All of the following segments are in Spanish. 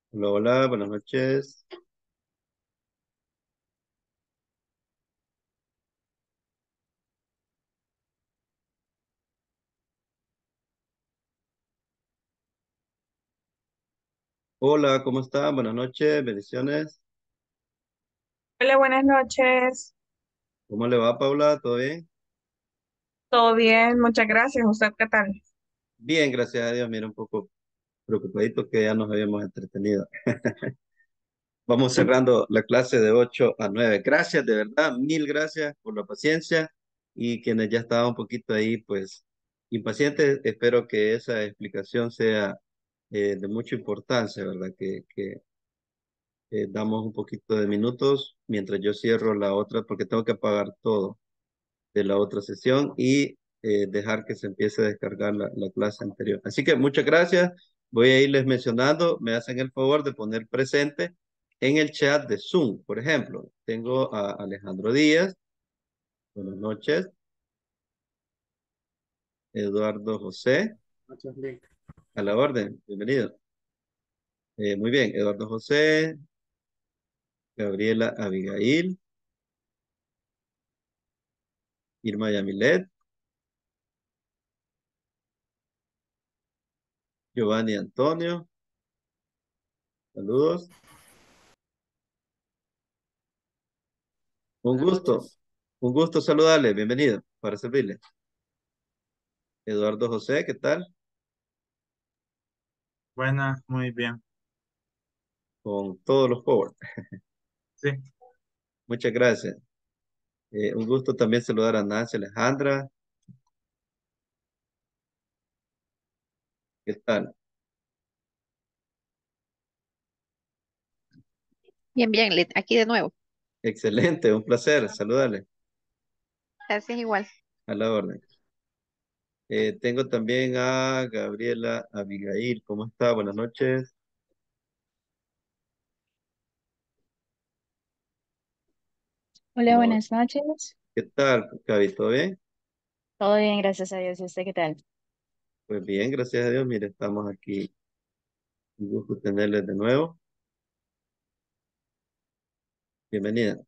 Hola, hola, buenas noches. Hola, ¿cómo está? Buenas noches, bendiciones. Hola, buenas noches. ¿Cómo le va, Paula? ¿Todo bien? ¿Todo bien? Muchas gracias. ¿Usted qué tal? Bien, gracias a Dios. Mira, un poco preocupadito que ya nos habíamos entretenido. Vamos cerrando la clase de 8 a 9. Gracias, de verdad, mil gracias por la paciencia y quienes ya estaban un poquito ahí, pues, impacientes. Espero que esa explicación sea de mucha importancia, ¿verdad? Que damos un poquito de minutos mientras yo cierro la otra, porque tengo que apagar todo de la otra sesión y dejar que se empiece a descargar la clase anterior. Así que muchas gracias. Voy a irles mencionando. Me hacen el favor de poner presente en el chat de Zoom. Por ejemplo, tengo a Alejandro Díaz. Buenas noches. Eduardo José. Muchos links. A la orden. Bienvenido. Muy bien. Eduardo José. Gabriela Abigail. Irma Yamilet. Giovanni Antonio. Saludos. Un Buenas gusto. noches. Un gusto saludarle. Bienvenido. Para servirle. Eduardo José, ¿qué tal? Buenas, muy bien. Con todos los powers. Sí, Muchas gracias. Un gusto también saludar a Nancy Alejandra. ¿Qué tal? Bien, bien, aquí de nuevo. Excelente, un placer saludarle Gracias igual. a la orden. Tengo también a Gabriela Abigail. ¿Cómo está? Buenas noches. Hola, No, buenas noches. ¿qué tal, Gaby? ¿Todo bien? Todo bien, gracias a Dios. ¿Y usted qué tal? Pues bien, gracias a Dios. Mire, estamos aquí. Un gusto tenerles de nuevo. Bienvenida.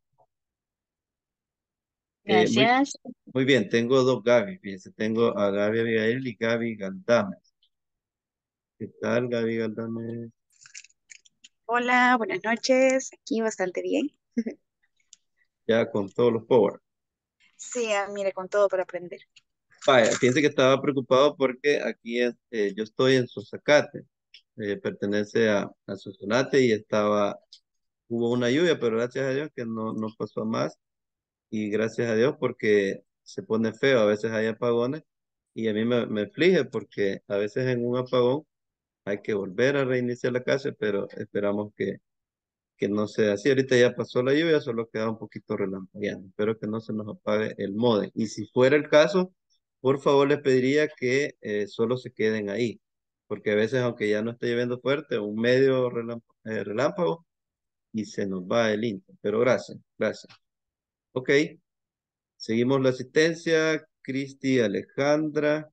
Muy, Gracias. muy bien, tengo dos Gaby. Fíjense, tengo a Gaby Abigail y Gaby Galdames. ¿Qué tal, Gaby Galdames? Hola, buenas noches. Aquí bastante bien. Ya con todos los powers. Sí, mire, con todo para aprender. Vaya, fíjense que estaba preocupado porque aquí yo estoy en Sonsacate, pertenece a Sonsonate y hubo una lluvia, pero gracias a Dios que no pasó a más y gracias a Dios porque se pone feo, a veces hay apagones y a mí me aflige porque a veces en un apagón hay que volver a reiniciar la casa, pero esperamos que no sea así. Ahorita ya pasó la lluvia, solo queda un poquito relampagueando. Espero que no se nos apague el módem. Y si fuera el caso, por favor les pediría que solo se queden ahí. Porque a veces, aunque ya no esté lloviendo fuerte, un medio relámpago y se nos va el internet. Pero gracias, gracias. Ok, seguimos la asistencia. Cristi Alejandra,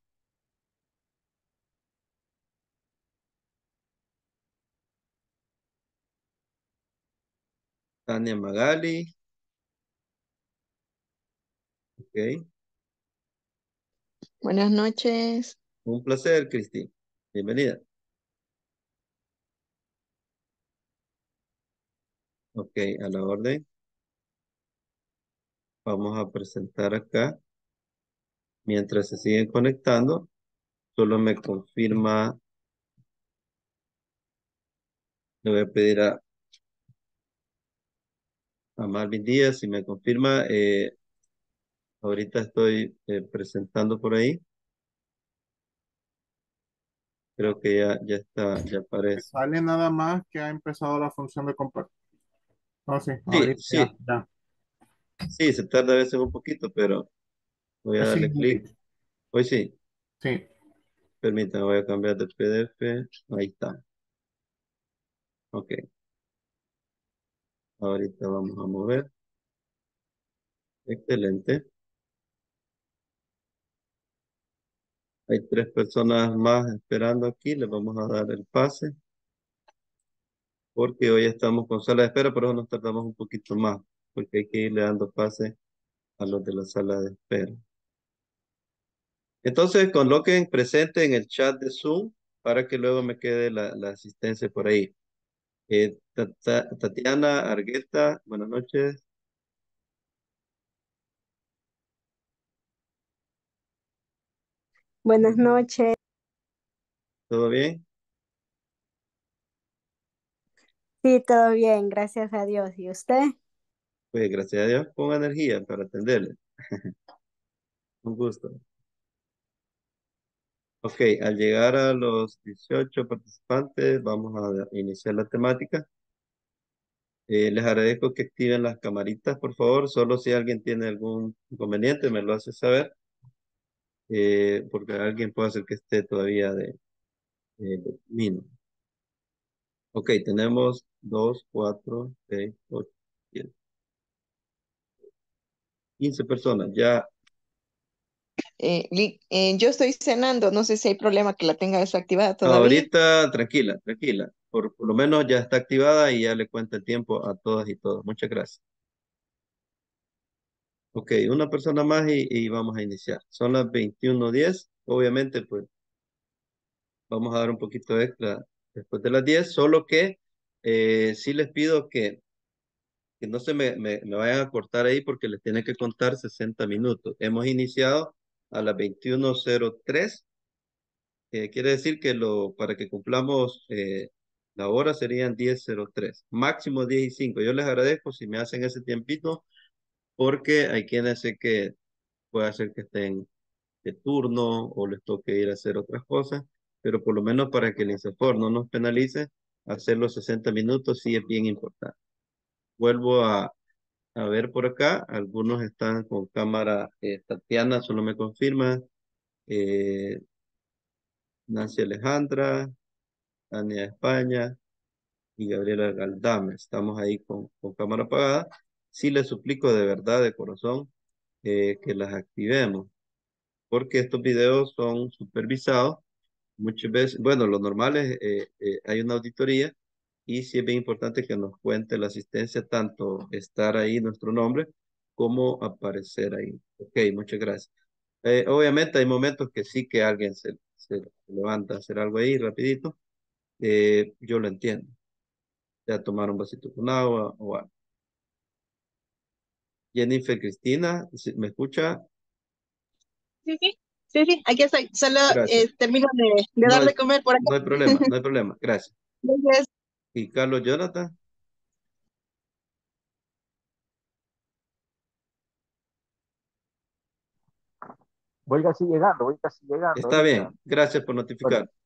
Tania Magali. Ok, Buenas noches. un placer, Cristi. Bienvenida. Ok, a la orden. Vamos a presentar acá. Mientras se siguen conectando, solo me confirma, le voy a pedir a Marvin Díaz si me confirma, ahorita estoy presentando por ahí, creo que ya está, ya me aparece. sale nada más que ha empezado la función de compartir. Oh, sí, Sí, ahorita ya, sí, ya. sí, se tarda a veces un poquito, pero voy a Así, darle clic. Hoy sí, sí. permítame, voy a cambiar de PDF, ahí está, ok, ahorita vamos a mover, excelente. Hay tres personas más esperando aquí, les vamos a dar el pase. porque hoy estamos con sala de espera, por eso nos tardamos un poquito más, porque hay que irle dando pase a los de la sala de espera. Entonces, coloquen presente en el chat de Zoom para que luego me quede la asistencia por ahí. Tatiana Argueta, buenas noches. Buenas noches. ¿Todo bien? Sí, todo bien, gracias a Dios. ¿Y usted? Pues gracias a Dios, con energía para atenderle. Un gusto. Ok, al llegar a los 18 participantes, vamos a iniciar la temática. Les agradezco que activen las camaritas, por favor. Solo si alguien tiene algún inconveniente, me lo hace saber. Porque alguien puede hacer que esté todavía de camino. Ok, tenemos 2, 4, 6, 8, 10, 15 personas. Ya, Yo estoy cenando, no sé si hay problema que la tenga desactivada todavía. ahorita tranquila, tranquila. Por lo menos ya está activada y ya le cuenta el tiempo a todas y todos. Muchas gracias. Ok, una persona más y vamos a iniciar. Son las 21:10. Obviamente, pues vamos a dar un poquito extra después de las 10. Solo que sí les pido que no se me vayan a cortar ahí porque les tiene que contar 60 minutos. Hemos iniciado a las 21:03. Quiere decir que para que cumplamos la hora serían 10:03. Máximo 10:05. Yo les agradezco si me hacen ese tiempito porque hay quienes sé que puede hacer que estén de turno o les toque ir a hacer otras cosas, pero por lo menos para que el INSAFOR no nos penalice, hacer los 60 minutos sí es bien importante. Vuelvo a ver por acá, algunos están con cámara. Tatiana solo me confirma, eh, Nancy Alejandra, Tania España y Gabriela Galdame. Estamos ahí con cámara apagada. Sí les suplico de verdad, de corazón, que las activemos, porque estos videos son supervisados. Muchas veces, bueno, lo normal es, hay una auditoría y sí es bien importante que nos cuente la asistencia, tanto estar ahí nuestro nombre como aparecer ahí. Ok, muchas gracias. Obviamente hay momentos que sí que alguien se levanta a hacer algo ahí rapidito. Yo lo entiendo. Ya tomar un vasito con agua o algo. Jennifer Cristina, ¿me escucha? Sí, sí, sí, sí, aquí estoy. Solo Gracias. termino de No dar hay, de comer por acá. no hay problema, no hay problema. Gracias. Gracias. Y Carlos Jonathan, Voy casi llegando está ahorita. bien. Gracias por Bueno, notificar.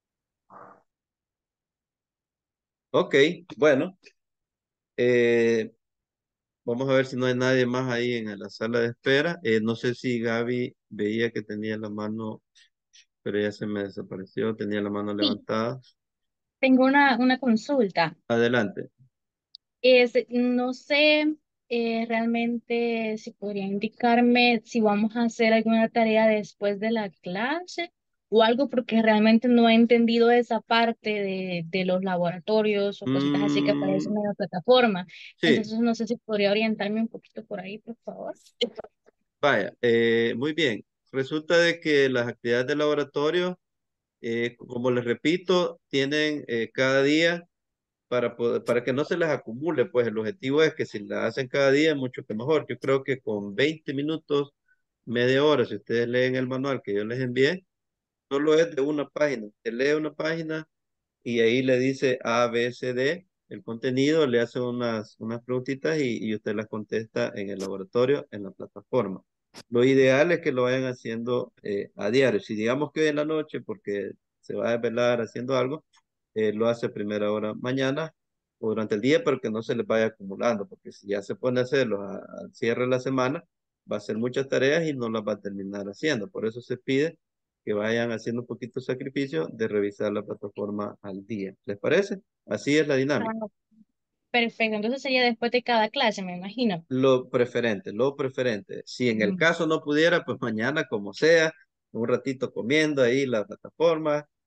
Ok, bueno. eh, Vamos a ver si no hay nadie más ahí en la sala de espera. No sé si Gaby veía que tenía la mano, pero ya se me desapareció. Tenía la mano Sí, levantada. tengo una consulta. Adelante. No sé realmente si podría indicarme si vamos a hacer alguna tarea después de la clase o algo, porque realmente no he entendido esa parte de los laboratorios o cositas así que aparecen Mm, en la plataforma. sí, Entonces no sé si podría orientarme un poquito por ahí, por favor. vaya. Muy bien. Resulta de que las actividades de laboratorio, como les repito, tienen cada día para que no se les acumule, pues el objetivo es que si la hacen cada día, mucho que mejor. Yo creo que con 20 minutos, media hora, si ustedes leen el manual que yo les envié, solo es de una página. Usted lee una página y ahí le dice A, B, C, D, el contenido, le hace unas preguntitas y usted las contesta en el laboratorio, en la plataforma. Lo ideal es que lo vayan haciendo a diario. Si digamos que hoy en la noche, porque se va a desvelar haciendo algo, lo hace a primera hora mañana o durante el día, pero que no se les vaya acumulando, porque si ya se pone a hacerlo al cierre de la semana, va a ser muchas tareas y no las va a terminar haciendo. Por eso se pide que vayan haciendo un poquito de sacrificio de revisar la plataforma al día. ¿Les parece? Así es la dinámica. Ah, perfecto, entonces sería después de cada clase, me imagino. Lo preferente, lo preferente. Si en el Mm. caso no pudiera, pues mañana, como sea, un ratito comiendo ahí la plataforma,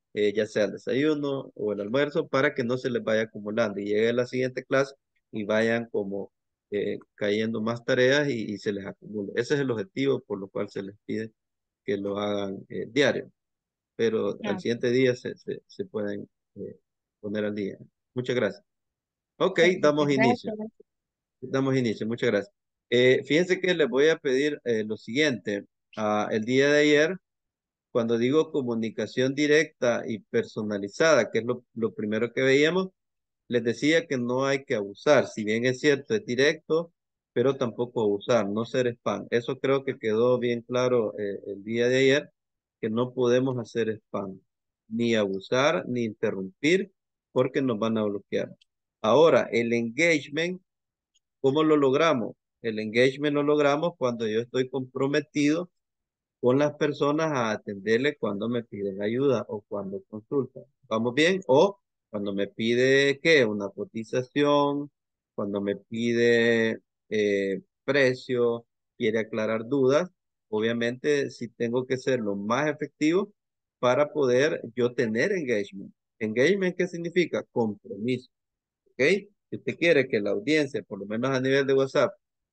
ya sea el desayuno o el almuerzo, para que no se les vaya acumulando y llegue a la siguiente clase y vayan como cayendo más tareas y se les acumule. Ese es el objetivo por lo cual se les pide que lo hagan diario, pero al Ah, siguiente día se pueden poner al día. Muchas gracias. Ok, perfecto, damos inicio. gracias. Damos inicio, muchas gracias. Fíjense que les voy a pedir lo siguiente. El día de ayer, cuando digo comunicación directa y personalizada, que es lo primero que veíamos, les decía que no hay que abusar. Si bien es cierto, es directo, pero tampoco abusar, no ser spam. Eso creo que quedó bien claro el día de ayer, que no podemos hacer spam, ni abusar, ni interrumpir, porque nos van a bloquear. Ahora, el engagement, ¿cómo lo logramos? El engagement lo logramos cuando yo estoy comprometido con las personas a atenderle cuando me piden ayuda o cuando consultan. ¿Vamos bien? O cuando me pide, ¿qué? Una cotización, cuando me pide precio, quiere aclarar dudas. Obviamente, sí tengo que ser lo más efectivo para poder yo tener engagement. Engagement, ¿qué significa? Compromiso. ¿Ok? Si usted quiere que la audiencia, por lo menos a nivel de WhatsApp,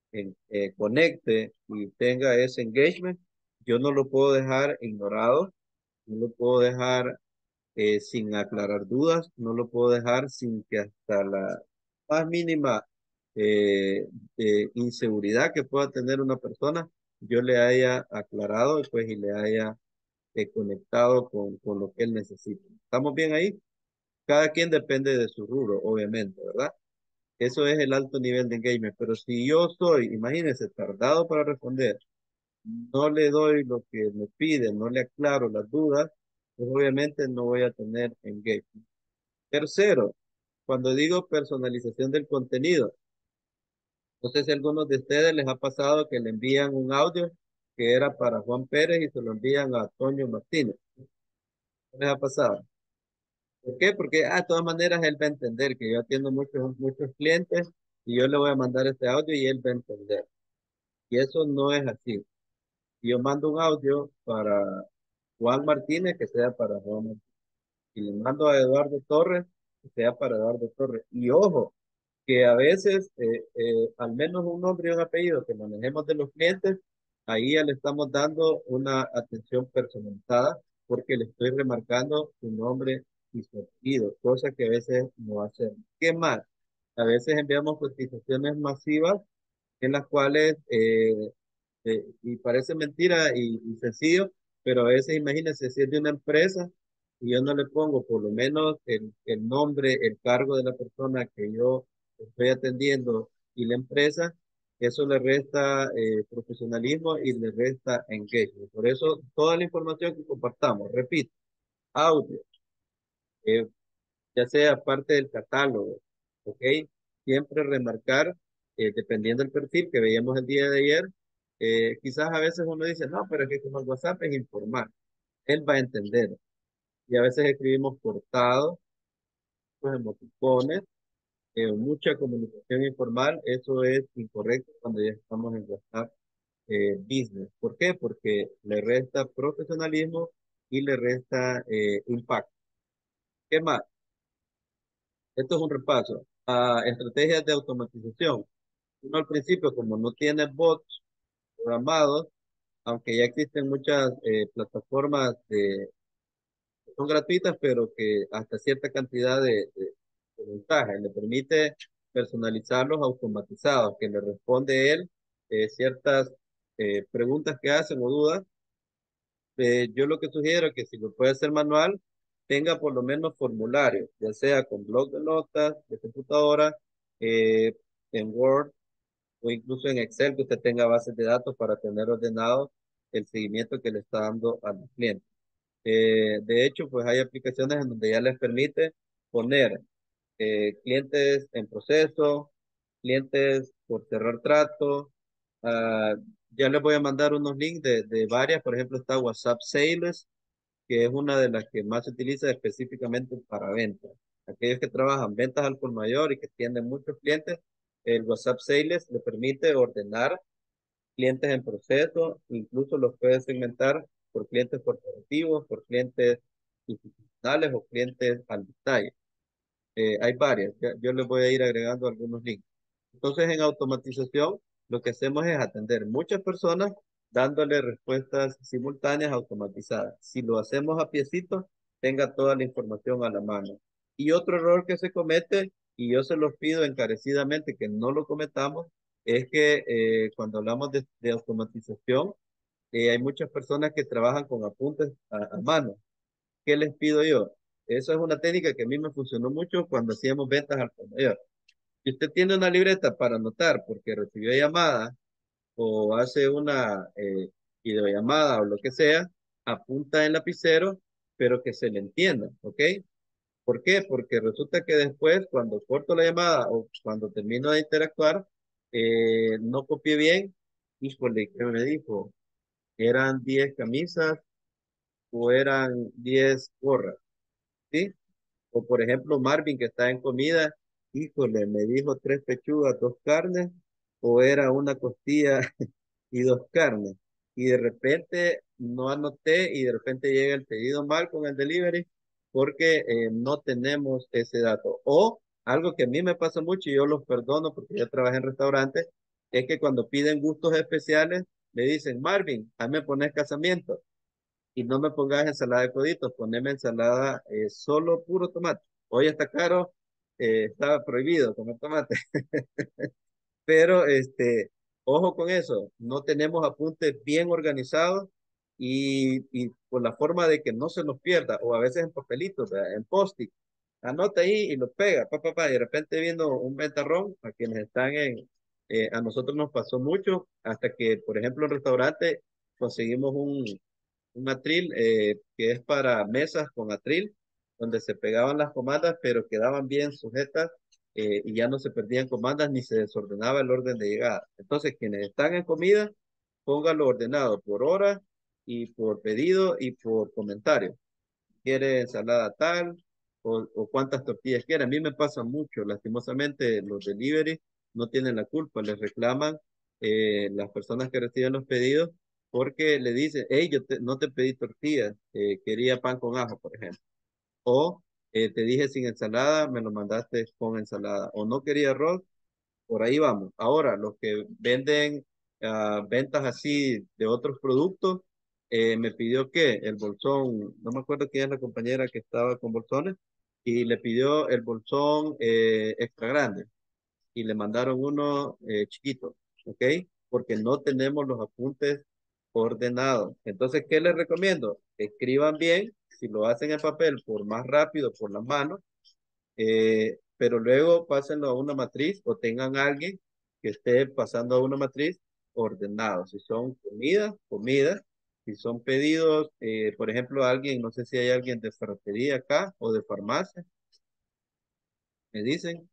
conecte y tenga ese engagement, yo no lo puedo dejar ignorado, no lo puedo dejar sin aclarar dudas, no lo puedo dejar sin que hasta la más mínima eh, inseguridad que pueda tener una persona, yo le haya aclarado pues, y le haya conectado con lo que él necesita. ¿Estamos bien ahí? Cada quien depende de su rubro, obviamente, ¿verdad? Eso es el alto nivel de engagement. Pero si yo soy, imagínense, tardado para responder, no le doy lo que me pide, no le aclaro las dudas, pues obviamente no voy a tener engagement. Tercero, cuando digo personalización del contenido, no sé si a algunos de ustedes les ha pasado que le envían un audio que era para Juan Pérez y se lo envían a Toño Martínez. ¿Qué les ha pasado? ¿Por qué? Porque de todas maneras él va a entender que yo atiendo muchos clientes y yo le voy a mandar este audio y él va a entender. Y eso no es así. Si yo mando un audio para Juan Martínez, que sea para Juan Martínez. Y le mando a Eduardo Torres, que sea para Eduardo Torres. Y ojo, que a veces, al menos un nombre y un apellido que manejemos de los clientes, ahí ya le estamos dando una atención personalizada porque le estoy remarcando su nombre y su apellido, cosa que a veces no hacemos. ¿Qué más? A veces enviamos cotizaciones masivas en las cuales, y parece mentira y sencillo, pero a veces imagínense si es de una empresa y yo no le pongo por lo menos el nombre, el cargo de la persona que yo estoy atendiendo y la empresa, eso le resta profesionalismo y le resta engagement. Por eso toda la información que compartamos, repito, audio, eh, ya sea parte del catálogo, ¿ok? Siempre remarcar, dependiendo del perfil que veíamos el día de ayer, quizás a veces uno dice, no, pero es que como el WhatsApp es informar, él va a entender. Y a veces escribimos cortados, pues emoticones, mucha comunicación informal, eso es incorrecto cuando ya estamos en WhatsApp business. ¿Por qué? Porque le resta profesionalismo y le resta impacto. ¿Qué más? Esto es un repaso a estrategias de automatización. Uno al principio, como no tiene bots programados, aunque ya existen muchas plataformas que son gratuitas, pero que hasta cierta cantidad de ventajas, le permite personalizarlos automatizados, que le responde él ciertas preguntas que hacen o dudas. Yo lo que sugiero es que si lo puede hacer manual, tenga por lo menos formularios, ya sea con blog de notas, de computadora, eh, en Word o incluso en Excel, que usted tenga bases de datos para tener ordenado el seguimiento que le está dando a los clientes. De hecho, pues hay aplicaciones en donde ya les permite poner clientes en proceso, clientes por cerrar trato. ah, ya les voy a mandar unos links de varias, por ejemplo, está WhatsApp Sales, que es una de las que más se utiliza específicamente para ventas. Aquellos que trabajan ventas al por mayor y que tienen muchos clientes, el WhatsApp Sales le permite ordenar clientes en proceso, incluso los puede segmentar por clientes corporativos, por clientes institucionales o clientes al detalle. Hay varias, yo les voy a ir agregando algunos links. Entonces, en automatización, lo que hacemos es atender muchas personas dándole respuestas simultáneas automatizadas. Si lo hacemos a piecito, tenga toda la información a la mano. Y otro error que se comete, y yo se los pido encarecidamente que no lo cometamos, es que cuando hablamos de automatización, hay muchas personas que trabajan con apuntes a mano. ¿Qué les pido yo? Esa es una técnica que a mí me funcionó mucho cuando hacíamos ventas al por mayor. Si usted tiene una libreta para anotar porque recibió llamada o hace una videollamada o lo que sea, apunta en lapicero, pero que se le entienda, ¿ok? ¿Por qué? Porque resulta que después, cuando corto la llamada o cuando termino de interactuar, no copié bien. Híjole, ¿qué me dijo? ¿Eran 10 camisas o eran 10 gorras? ¿Sí? O por ejemplo, Marvin que está en comida, híjole, me dijo 3 pechugas, 2 carnes, o era una costilla y 2 carnes. Y de repente no anoté y de repente llega el pedido mal con el delivery porque no tenemos ese dato. O algo que a mí me pasa mucho y yo los perdono porque yo trabajé en restaurantes, es que cuando piden gustos especiales, me dicen, Marvin, a mí me pones casamiento y no me pongas ensalada de coditos, poneme ensalada solo puro tomate. Hoy está caro, estaba prohibido comer tomate, pero ojo con eso, no tenemos apuntes bien organizados y por la forma de que no se nos pierda, o a veces en papelitos, ¿verdad? En post-it, anota ahí y lo pega, y de repente viendo un ventarrón, a quienes están a nosotros nos pasó mucho, hasta que, por ejemplo, en restaurante conseguimos un atril que es para mesas con atril, donde se pegaban las comandas, pero quedaban bien sujetas y ya no se perdían comandas ni se desordenaba el orden de llegada. Entonces, quienes están en comida, póngalo ordenado por hora y por pedido y por comentario. ¿Quiere ensalada tal? O cuántas tortillas quiere. A mí me pasa mucho, lastimosamente, los delivery no tienen la culpa, les reclaman las personas que reciben los pedidos porque le dicen, hey, no te pedí tortillas, quería pan con ajo, por ejemplo. O te dije sin ensalada, me lo mandaste con ensalada. O no quería arroz, por ahí vamos. Ahora, los que venden ventas así de otros productos, me pidió que el bolsón, no me acuerdo quién es la compañera que estaba con bolsones, y le pidió el bolsón extra grande y le mandaron uno chiquito, ¿ok? Porque no tenemos los apuntes ordenados. Entonces, ¿qué les recomiendo? Escriban bien, si lo hacen en papel, por más rápido, por la mano, pero luego pásenlo a una matriz o tengan a alguien que esté pasando a una matriz ordenado. Si son comidas, comidas. Si son pedidos, por ejemplo, alguien, no sé si hay alguien de ferretería acá o de farmacia, me dicen,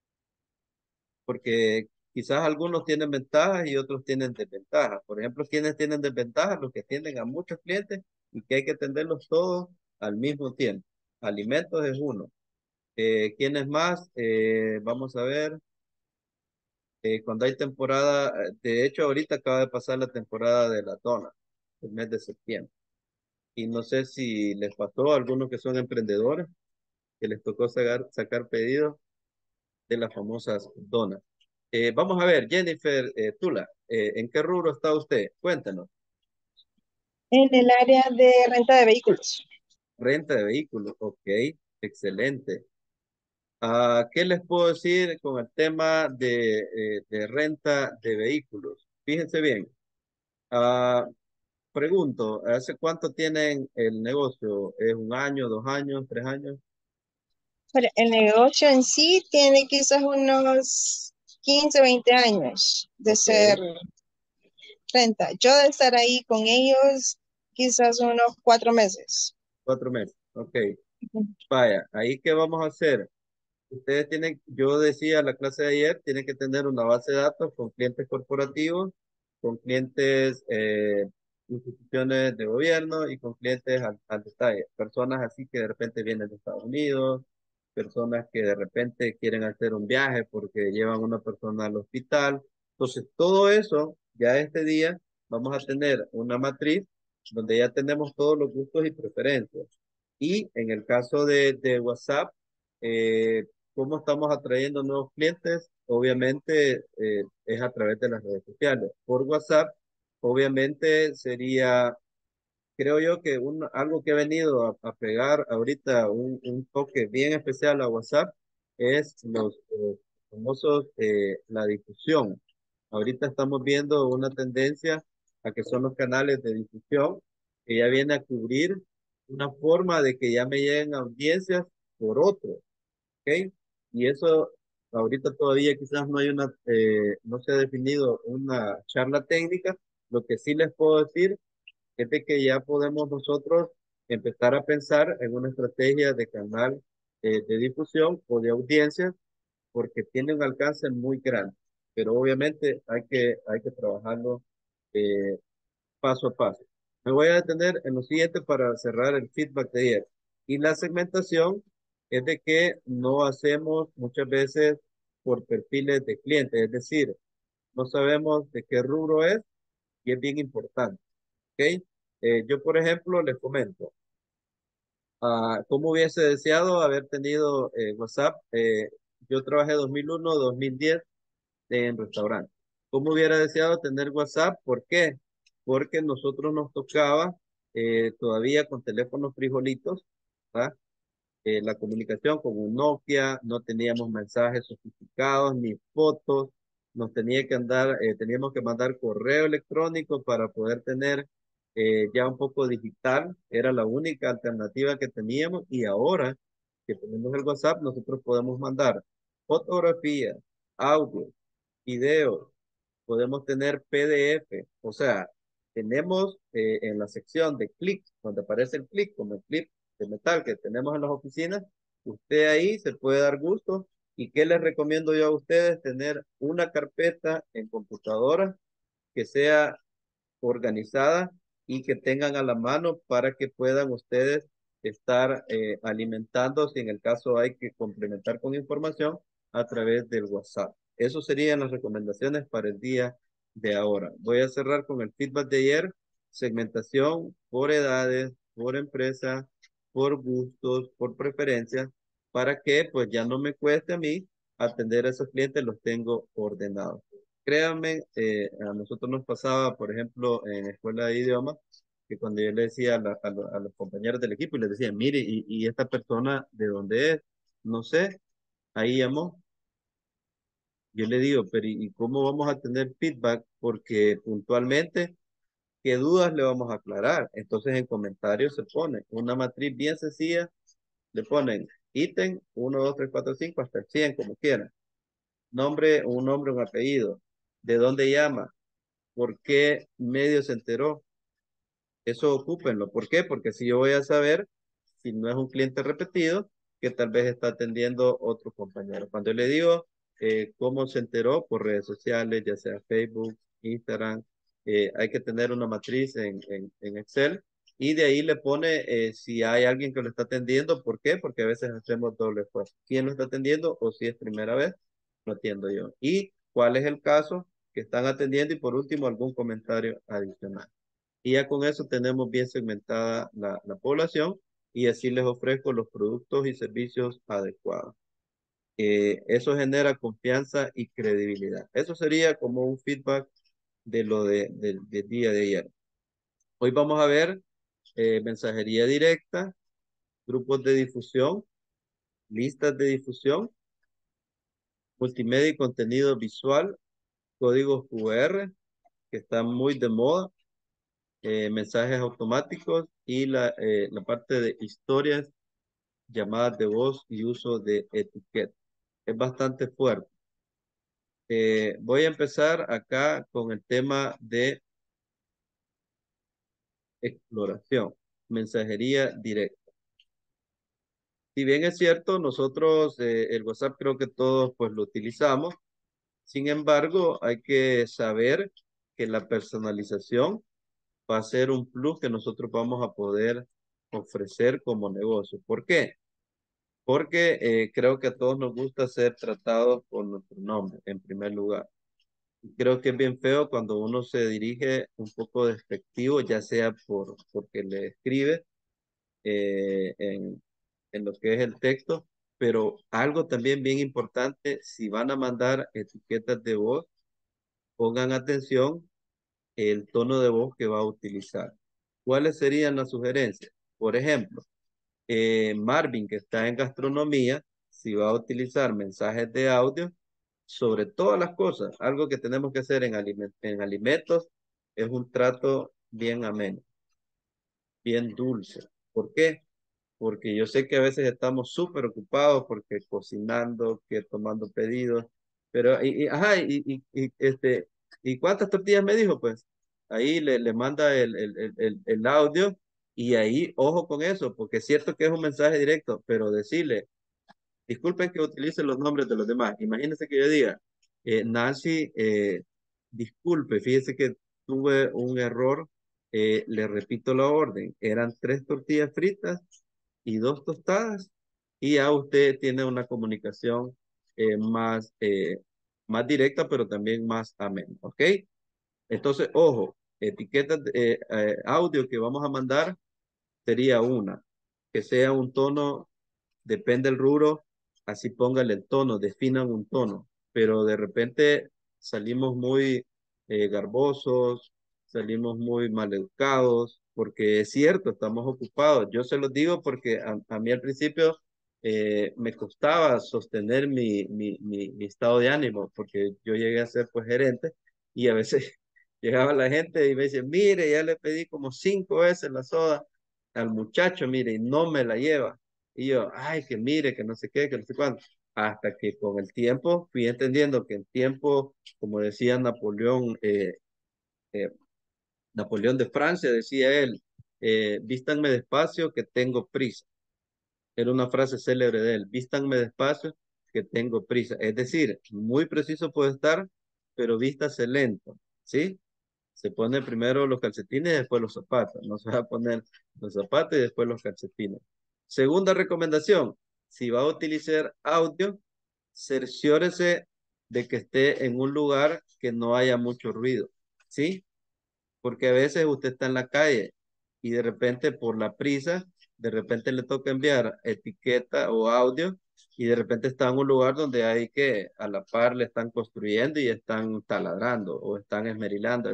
porque quizás algunos tienen ventajas y otros tienen desventajas. Por ejemplo, quienes tienen desventajas, los que atienden a muchos clientes y que hay que atenderlos todos al mismo tiempo. Alimentos es uno. ¿Quién es más? Vamos a ver. Cuando hay temporada, de hecho ahorita acaba de pasar la temporada de la dona, el mes de septiembre. Y no sé si les pasó a algunos que son emprendedores, que les tocó sacar pedidos de las famosas donas. Vamos a ver, Jennifer Tula, ¿en qué rubro está usted? Cuéntanos. En el área de renta de vehículos. Renta de vehículos, ok, excelente. ¿Qué les puedo decir con el tema de renta de vehículos? Fíjense bien. Ah, Pregunto, ¿hace cuánto tienen el negocio? ¿Es un año, 2 años, 3 años? Pero el negocio en sí tiene quizás unos 15, 20 años de Ok, ser renta. Yo de estar ahí con ellos quizás unos 4 meses. 4 meses. Ok, vaya, ahí qué vamos a hacer. Ustedes tienen, yo decía en la clase de ayer, tienen que tener una base de datos con clientes corporativos, con clientes, instituciones de gobierno y con clientes al detalle. Personas así que de repente vienen de Estados Unidos, personas que de repente quieren hacer un viaje porque llevan una persona al hospital. Entonces, todo eso, ya este día, vamos a tener una matriz donde ya tenemos todos los gustos y preferencias. Y en el caso de WhatsApp, eh, ¿cómo estamos atrayendo nuevos clientes? Obviamente es a través de las redes sociales. Por WhatsApp, obviamente sería, creo yo que algo que ha venido a pegar ahorita un toque bien especial a WhatsApp es los famosos, la difusión. Ahorita estamos viendo una tendencia a que son los canales de difusión que ya viene a cubrir una forma de que ya me lleguen audiencias por otro, ¿ok? Y eso ahorita todavía quizás no hay no se ha definido una charla técnica. Lo que sí les puedo decir es de que ya podemos nosotros empezar a pensar en una estrategia de canal de difusión o de audiencia porque tiene un alcance muy grande, pero obviamente hay que trabajarlo eh, paso a paso. Me voy a detener en lo siguiente para cerrar el feedback de ayer. Y la segmentación es de que no hacemos muchas veces por perfiles de clientes, es decir, no sabemos de qué rubro es y es bien importante. ¿Ok? Yo, por ejemplo, les comento, cómo hubiese deseado haber tenido WhatsApp. Yo trabajé 2001, 2010 en restaurantes. ¿Cómo hubiera deseado tener WhatsApp? ¿Por qué? Porque nosotros nos tocaba todavía con teléfonos frijolitos, ¿verdad? La comunicación con un Nokia, no teníamos mensajes sofisticados ni fotos, teníamos que mandar correo electrónico para poder tener ya un poco digital, era la única alternativa que teníamos y ahora que tenemos el WhatsApp, nosotros podemos mandar fotografías, audio, videos, podemos tener PDF, o sea, tenemos en la sección de clic, donde aparece el clic, como el clip de metal que tenemos en las oficinas, usted ahí se puede dar gusto. ¿Y qué les recomiendo yo a ustedes? Tener una carpeta en computadora que sea organizada y que tengan a la mano para que puedan ustedes estar alimentando, si en el caso hay que complementar con información a través del WhatsApp. Eso serían las recomendaciones para el día de ahora. Voy a cerrar con el feedback de ayer, segmentación por edades, por empresa, por gustos, por preferencias, para que pues ya no me cueste a mí atender a esos clientes, los tengo ordenados. Créanme, a nosotros nos pasaba, por ejemplo, en escuela de idiomas, que cuando yo le decía a los compañeros del equipo, y les decía, mire, y esta persona de dónde es? No sé, ahí llamó. Yo le digo, pero ¿y cómo vamos a tener feedback? Porque puntualmente, ¿qué dudas le vamos a aclarar? Entonces en comentarios se pone una matriz bien sencilla, le ponen ítem 1, 2, 3, 4, 5, hasta el 100, como quieran. Nombre, un apellido. ¿De dónde llama? ¿Por qué medio se enteró? Eso ocúpenlo. ¿Por qué? Porque si yo voy a saber si no es un cliente repetido, que tal vez está atendiendo otro compañero. Cuando yo le digo cómo se enteró por redes sociales, ya sea Facebook, Instagram, hay que tener una matriz en Excel y de ahí le pone si hay alguien que lo está atendiendo. ¿Por qué? Porque a veces hacemos doble esfuerzo. ¿Quién lo está atendiendo o si es primera vez? Lo atiendo yo. ¿Y cuál es el caso que están atendiendo? Y por último, algún comentario adicional. Y ya con eso tenemos bien segmentada la población y así les ofrezco los productos y servicios adecuados. Eso genera confianza y credibilidad. Eso sería como un feedback de del día de ayer. Hoy vamos a ver mensajería directa, grupos de difusión, listas de difusión, multimedia y contenido visual, códigos QR, que están muy de moda, mensajes automáticos y la parte de historias, llamadas de voz y uso de etiqueta. Es bastante fuerte. Voy a empezar acá con el tema de exploración, mensajería directa. Si bien es cierto, nosotros el WhatsApp creo que todos pues lo utilizamos. Sin embargo, hay que saber que la personalización va a ser un plus que nosotros vamos a poder ofrecer como negocio. ¿Por qué? Porque creo que a todos nos gusta ser tratados por nuestro nombre, en primer lugar. Y creo que es bien feo cuando uno se dirige un poco despectivo, ya sea porque le escribe en lo que es el texto, pero algo también bien importante, si van a mandar etiquetas de voz, pongan atención el tono de voz que va a utilizar. ¿Cuáles serían las sugerencias? Por ejemplo, Marvin, que está en gastronomía, si va a utilizar mensajes de audio, sobre todas las cosas, algo que tenemos que hacer en alimentos es un trato bien ameno, bien dulce. ¿Por qué? Porque yo sé que a veces estamos súper ocupados porque cocinando, que tomando pedidos, pero, ajá, ¿y cuántas tortillas me dijo? Pues ahí le manda el audio y ahí, ojo con eso, porque es cierto que es un mensaje directo, pero decirle, disculpen que utilice los nombres de los demás. Imagínense que yo diga, Nancy, disculpe, fíjese que tuve un error, le repito la orden, eran 3 tortillas fritas y 2 tostadas, y ya usted tiene una comunicación más directa, pero también más amena, ¿ok? Entonces, ojo, etiquetas, audio que vamos a mandar sería una, que sea un tono, depende del rubro, así póngale el tono, definan un tono, pero de repente salimos muy garbosos, salimos muy maleducados, porque es cierto, estamos ocupados. Yo se los digo porque a mí al principio me costaba sostener mi estado de ánimo, porque yo llegué a ser pues gerente y a veces llegaba la gente y me dice, mire, ya le pedí como 5 veces la soda al muchacho, mire, y no me la lleva. Y yo, ay, que mire, que no sé qué, que no sé cuánto. Hasta que con el tiempo fui entendiendo que en tiempo, como decía eh, Napoleón de Francia, decía él, vístanme despacio que tengo prisa. Era una frase célebre de él, vístanme despacio que tengo prisa. Es decir, muy preciso puede estar, pero vístase lento, ¿sí? Se pone primero los calcetines y después los zapatos. No se va a poner los zapatos y después los calcetines. Segunda recomendación, si va a utilizar audio, cerciórese de que esté en un lugar que no haya mucho ruido, ¿sí? Porque a veces usted está en la calle y de repente por la prisa, de repente le toca enviar etiqueta o audio y de repente está en un lugar donde hay que a la par le están construyendo y están taladrando o están esmerilando.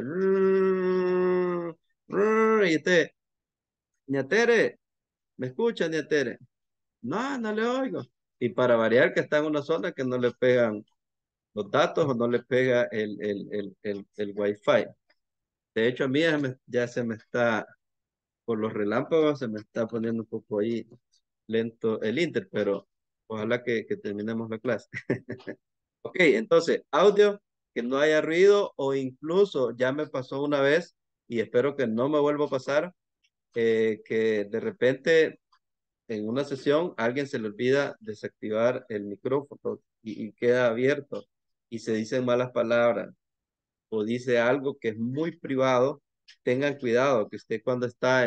Y usted, ñatere, ¿me escucha, ñatere? No, no le oigo. Y para variar que está en una zona que no le pegan los datos o no le pega el wifi. De hecho, a mí ya se me está, por los relámpagos, se me está poniendo un poco ahí lento el Inter, pero ojalá que terminemos la clase. Ok, entonces, audio, que no haya ruido o incluso ya me pasó una vez y espero que no me vuelva a pasar, que de repente en una sesión alguien se le olvida desactivar el micrófono y queda abierto y se dicen malas palabras o dice algo que es muy privado, tengan cuidado que usted cuando está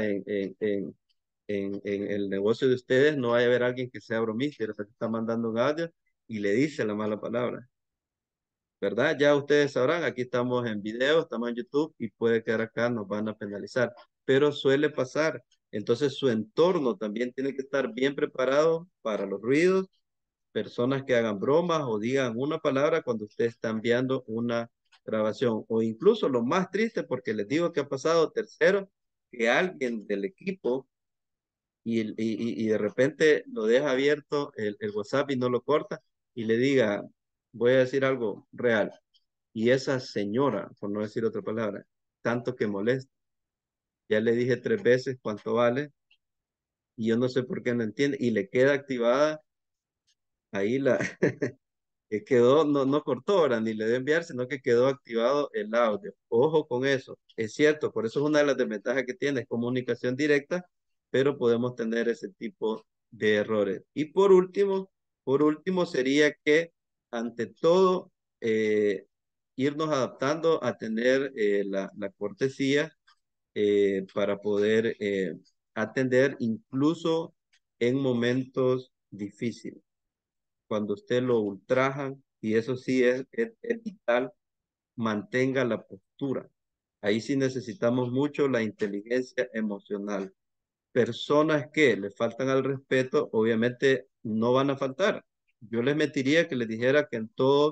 en el negocio de ustedes no vaya a haber alguien que sea bromista y de repente está mandando un audio y le dice la mala palabra. ¿Verdad? Ya ustedes sabrán, aquí estamos en video, estamos en YouTube y puede quedar acá, nos van a penalizar, pero suele pasar. Entonces su entorno también tiene que estar bien preparado para los ruidos, personas que hagan bromas o digan una palabra cuando usted está enviando una grabación. O incluso lo más triste, porque les digo que ha pasado tercero, que alguien del equipo y de repente lo deja abierto el WhatsApp y no lo corta y le diga, voy a decir algo real. Y esa señora, por no decir otra palabra, tanto que molesta, ya le dije 3 veces cuánto vale y yo no sé por qué no entiende y le queda activada ahí que quedó, no cortó ahora ni le dio enviar, sino que quedó activado el audio. Ojo con eso. Es cierto, por eso es una de las desventajas que tiene, es comunicación directa, pero podemos tener ese tipo de errores. Y por último sería que ante todo, irnos adaptando a tener la cortesía para poder atender incluso en momentos difíciles cuando usted lo ultrajan, y eso sí es vital, mantenga la postura. Ahí sí necesitamos mucho la inteligencia emocional. personas que le faltan al respeto, obviamente no van a faltar. Yo les mentiría que les dijera que en todos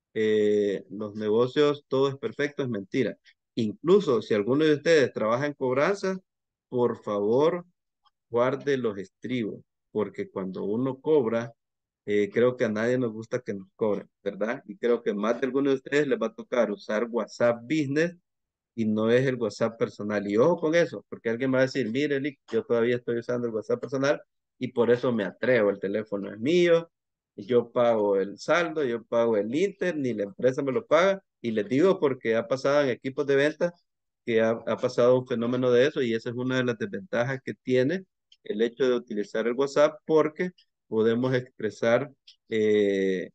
los negocios todo es perfecto, es mentira. Incluso si alguno de ustedes trabaja en cobranza, por favor, guarde los estribos, porque cuando uno cobra, creo que a nadie nos gusta que nos cobren, ¿verdad? Y creo que más de alguno de ustedes les va a tocar usar WhatsApp Business y no es el WhatsApp personal. Y ojo con eso, porque alguien va a decir, mire, Lick, yo todavía estoy usando el WhatsApp personal y por eso me atrevo, el teléfono es mío, yo pago el saldo, yo pago el Inter, ni la empresa me lo paga. Y les digo porque ha pasado en equipos de ventas que ha pasado un fenómeno de eso y esa es una de las desventajas que tiene el hecho de utilizar el WhatsApp porque podemos expresar eh,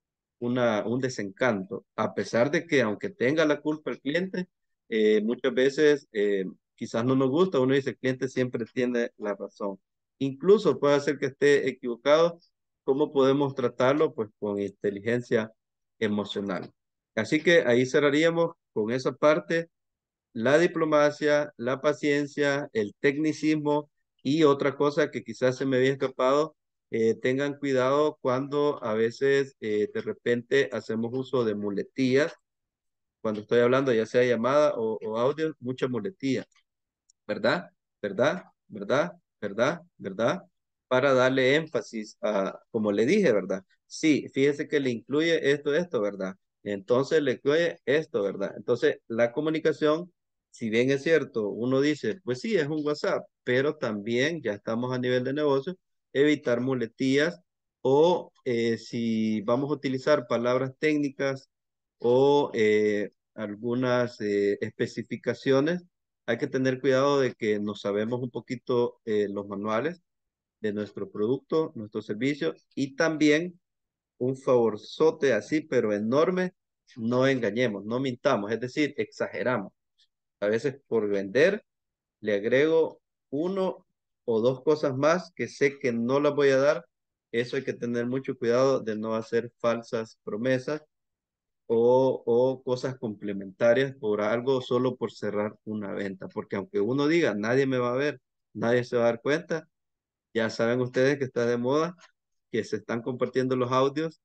un desencanto, a pesar de que aunque tenga la culpa el cliente, muchas veces quizás no nos gusta, uno dice el cliente siempre tiene la razón. Incluso puede ser que esté equivocado, ¿cómo podemos tratarlo? Pues con inteligencia emocional. Así que ahí cerraríamos con esa parte, la diplomacia, la paciencia, el tecnicismo y otra cosa que quizás se me había escapado, tengan cuidado cuando a veces de repente hacemos uso de muletillas, cuando estoy hablando ya sea llamada o audio, mucha muletilla. ¿Verdad? ¿Verdad? ¿Verdad? ¿Verdad? ¿Verdad? Para darle énfasis a, como le dije, ¿verdad? Sí, fíjese que le incluye esto, ¿verdad? Entonces le incluye esto, ¿verdad? Entonces la comunicación, si bien es cierto, uno dice, pues sí, es un WhatsApp, pero también ya estamos a nivel de negocio, evitar muletillas o si vamos a utilizar palabras técnicas o algunas especificaciones, hay que tener cuidado de que nos sabemos un poquito los manuales de nuestro producto, nuestro servicio y también un favorzote así, pero enorme, no engañemos, no mintamos, es decir, exageramos. A veces por vender le agrego uno o dos cosas más que sé que no las voy a dar. Eso hay que tener mucho cuidado de no hacer falsas promesas o cosas complementarias por algo solo por cerrar una venta. Porque aunque uno diga, nadie me va a ver, nadie se va a dar cuenta, ya saben ustedes que está de moda, que se están compartiendo los audios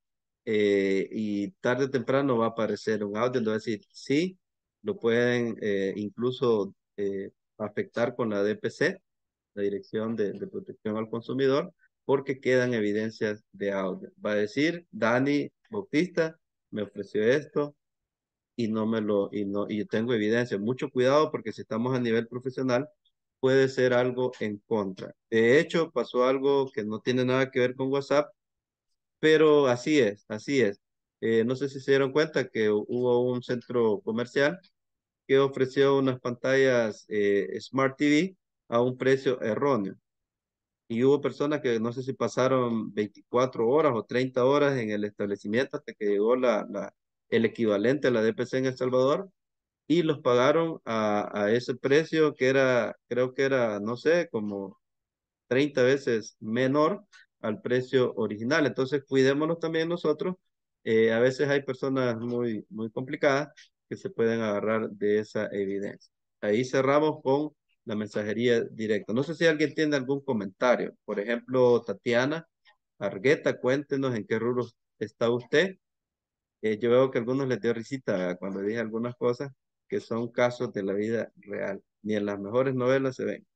y tarde o temprano va a aparecer un audio donde va a decir, sí, lo pueden incluso afectar con la DPC, la Dirección de Protección al Consumidor, porque quedan evidencias de audio. Va a decir, Dani Bautista me ofreció esto y no me lo, y no, y yo tengo evidencia. Mucho cuidado porque si estamos a nivel profesional, puede ser algo en contra. De hecho, pasó algo que no tiene nada que ver con WhatsApp, pero así es, así es. No sé si se dieron cuenta que hubo un centro comercial que ofreció unas pantallas Smart TV a un precio erróneo. Y hubo personas que no sé si pasaron 24 horas o 30 horas en el establecimiento hasta que llegó el equivalente a la DPC en El Salvador y los pagaron a ese precio que era, creo que era, no sé, como 30 veces menor al precio original. Entonces, cuidémonos también nosotros. A veces hay personas muy, muy complicadas que se pueden agarrar de esa evidencia. Ahí cerramos con la mensajería directa. No sé si alguien tiene algún comentario. Por ejemplo, Tatiana Argueta, cuéntenos en qué rubro está usted. Yo veo que a algunos les dio risita, ¿verdad? Cuando dije algunas cosas que son casos de la vida real. Ni en las mejores novelas se ven.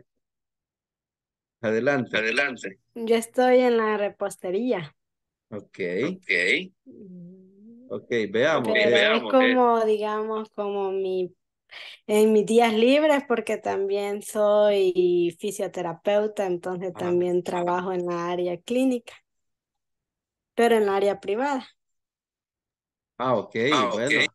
Adelante. Adelante. Yo estoy en la repostería. Ok, Ok. ok, veamos. Pero es como, digamos, como en mis días libres, porque también soy fisioterapeuta, entonces Ah, también trabajo en la área clínica, pero en la área privada. ok, Ok. bueno.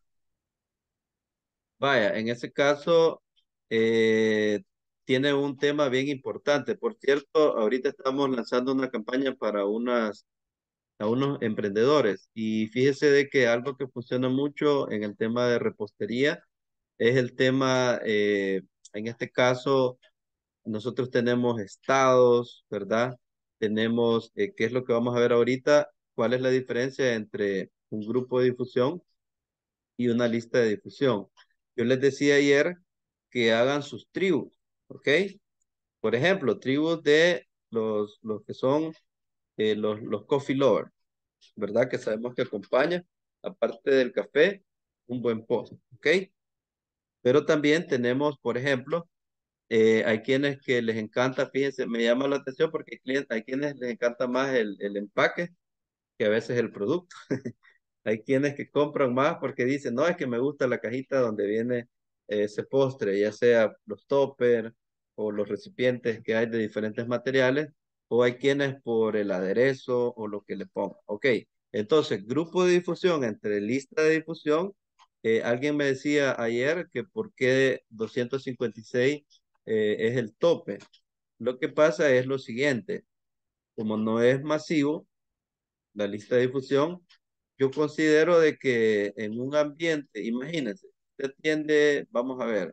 Vaya, en ese caso, eh, tiene un tema bien importante. Por cierto, ahorita estamos lanzando una campaña para a unos emprendedores y fíjese de que algo que funciona mucho en el tema de repostería es el tema, en este caso, nosotros tenemos estados, ¿verdad? Tenemos, ¿qué es lo que vamos a ver ahorita? ¿Cuál es la diferencia entre un grupo de difusión y una lista de difusión? Yo les decía ayer que hagan sus tribus, ¿ok? Por ejemplo, tribus de los que son los coffee lovers, ¿verdad? Que sabemos que acompaña, aparte del café, un buen postre, ¿ok? Pero también tenemos, por ejemplo, hay quienes que les encanta, fíjense, me llama la atención porque hay quienes les encanta más el empaque que a veces el producto. Hay quienes que compran más porque dicen, no, es que me gusta la cajita donde viene ese postre, ya sea los toppers o los recipientes que hay de diferentes materiales, o hay quienes por el aderezo o lo que le pongan. Ok, entonces, grupo de difusión entre lista de difusión. Alguien me decía ayer que por qué 256 es el tope. Lo que pasa es lo siguiente, como no es masivo, la lista de difusión, yo considero de que en un ambiente, imagínense, usted atiende, vamos a ver,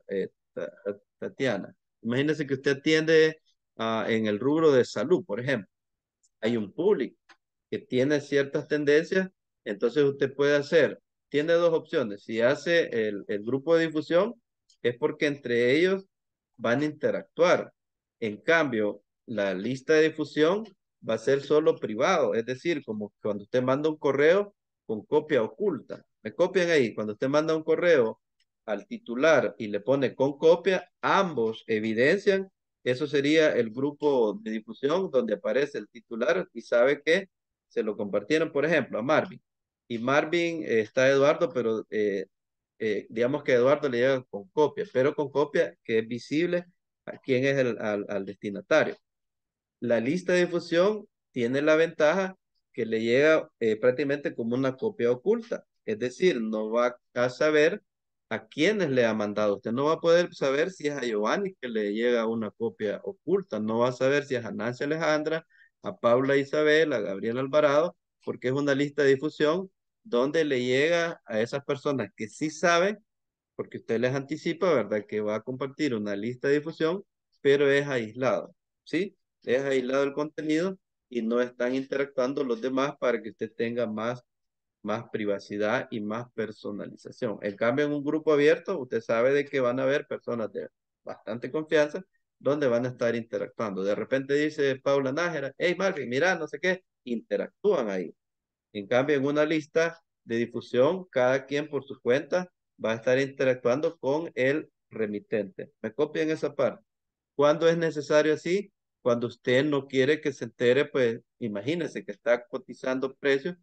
Tatiana, imagínense que usted atiende en el rubro de salud, por ejemplo, hay un público que tiene ciertas tendencias, entonces usted puede hacer, tiene dos opciones, si hace el grupo de difusión, es porque entre ellos van a interactuar. En cambio, la lista de difusión va a ser solo privado, es decir, como cuando usted manda un correo con copia oculta. Me copian ahí, cuando usted manda un correo al titular y le pone con copia, ambos evidencian, eso sería el grupo de difusión donde aparece el titular y sabe que se lo compartieron, por ejemplo, a Marvin. Y Marvin está Eduardo, pero digamos que Eduardo le llega con copia, pero con copia que es visible a quién es al destinatario. La lista de difusión tiene la ventaja que le llega prácticamente como una copia oculta. Es decir, no va a saber a quiénes le ha mandado. Usted no va a poder saber si es a Giovanni que le llega una copia oculta. No va a saber si es a Nancy Alejandra, a Paula Isabel, a Gabriel Alvarado, porque es una lista de difusión donde le llega a esas personas que sí saben, porque usted les anticipa, ¿verdad? Que va a compartir una lista de difusión, pero es aislado, ¿sí? Es aislado el contenido y no están interactuando los demás para que usted tenga más privacidad y más personalización. En cambio, en un grupo abierto, usted sabe de que van a haber personas de bastante confianza donde van a estar interactuando. De repente dice Paula Nájera, hey Marvin, mira, no sé qué, interactúan ahí. En cambio, en una lista de difusión, cada quien por su cuenta va a estar interactuando con el remitente. ¿Me copian esa parte? ¿Cuándo es necesario así? Cuando usted no quiere que se entere, pues imagínese que está cotizando precios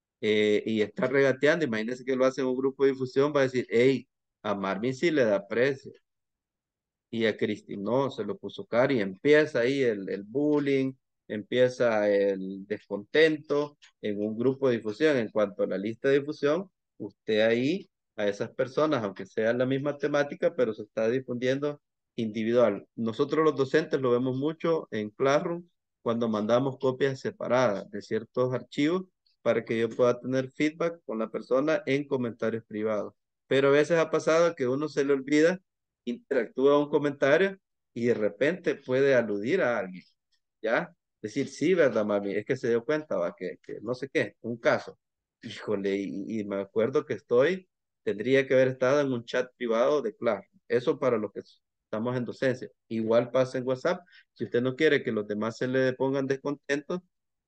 y está regateando. Imagínese que lo hace en un grupo de difusión, va a decir, hey, a Marvin sí le da precio y a Cristi no, se lo puso caro y empieza ahí el bullying, empieza el descontento en un grupo de difusión. En cuanto a la lista de difusión, usted ahí a esas personas, aunque sea la misma temática, pero se está difundiendo individual. Nosotros los docentes lo vemos mucho en Classroom cuando mandamos copias separadas de ciertos archivos para que yo pueda tener feedback con la persona en comentarios privados. Pero a veces ha pasado que uno se le olvida, interactúa un comentario y de repente puede aludir a alguien, ¿ya? Decir, sí, ¿verdad, mami? Es que se dio cuenta, va, que no sé qué, un caso. Híjole, y me acuerdo que tendría que haber estado en un chat privado de clase. Eso para los que estamos en docencia. Igual pasa en WhatsApp. Si usted no quiere que los demás se le pongan descontentos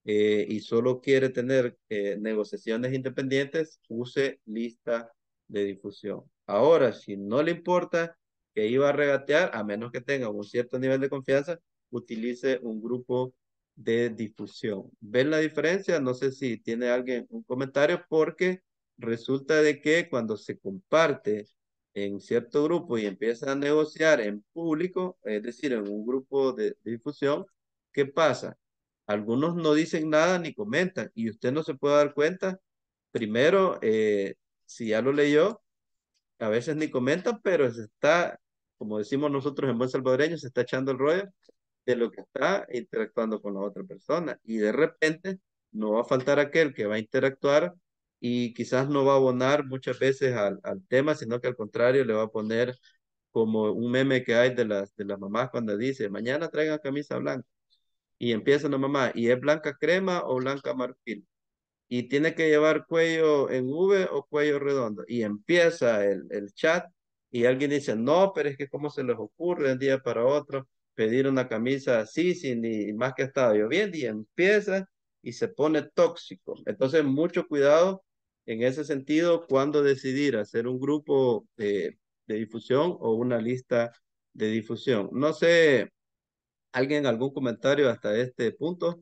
y solo quiere tener negociaciones independientes, use lista de difusión. Ahora, si no le importa que iba a regatear, a menos que tenga un cierto nivel de confianza, utilice un grupo de difusión. ¿Ven la diferencia? No sé si tiene alguien un comentario, porque resulta de que cuando se comparte en cierto grupo y empieza a negociar en público, es decir, en un grupo de difusión, ¿qué pasa? Algunos no dicen nada ni comentan y usted no se puede dar cuenta. Primero, si ya lo leyó, a veces ni comentan, pero se está, como decimos nosotros en buen salvadoreño, se está echando el rollo de lo que está interactuando con la otra persona. Y de repente no va a faltar aquel que va a interactuar y quizás no va a abonar muchas veces al tema, sino que al contrario le va a poner como un meme que hay de las mamás cuando dice, mañana traigan camisa blanca. Y empieza la mamá, ¿y es blanca crema o blanca marfil? Y tiene que llevar cuello en V o cuello redondo. Y empieza el chat y alguien dice, no, pero es que cómo se les ocurre de un día para otro. pedir una camisa así, sin ni más que estaba lloviendo y empieza y se pone tóxico. Entonces, mucho cuidado en ese sentido cuando decidir hacer un grupo de difusión o una lista de difusión. No sé, ¿alguien algún comentario hasta este punto?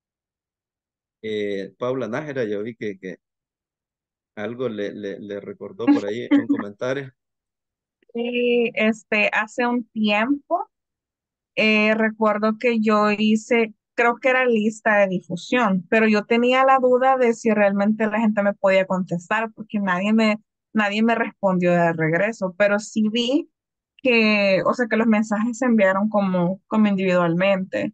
Paula Nájera, yo vi que algo le recordó por ahí un comentario. Y hace un tiempo, recuerdo que yo hice, creo que era lista de difusión, pero yo tenía la duda de si realmente la gente me podía contestar, porque nadie me respondió de regreso, pero sí vi que, o sea, que los mensajes se enviaron como individualmente.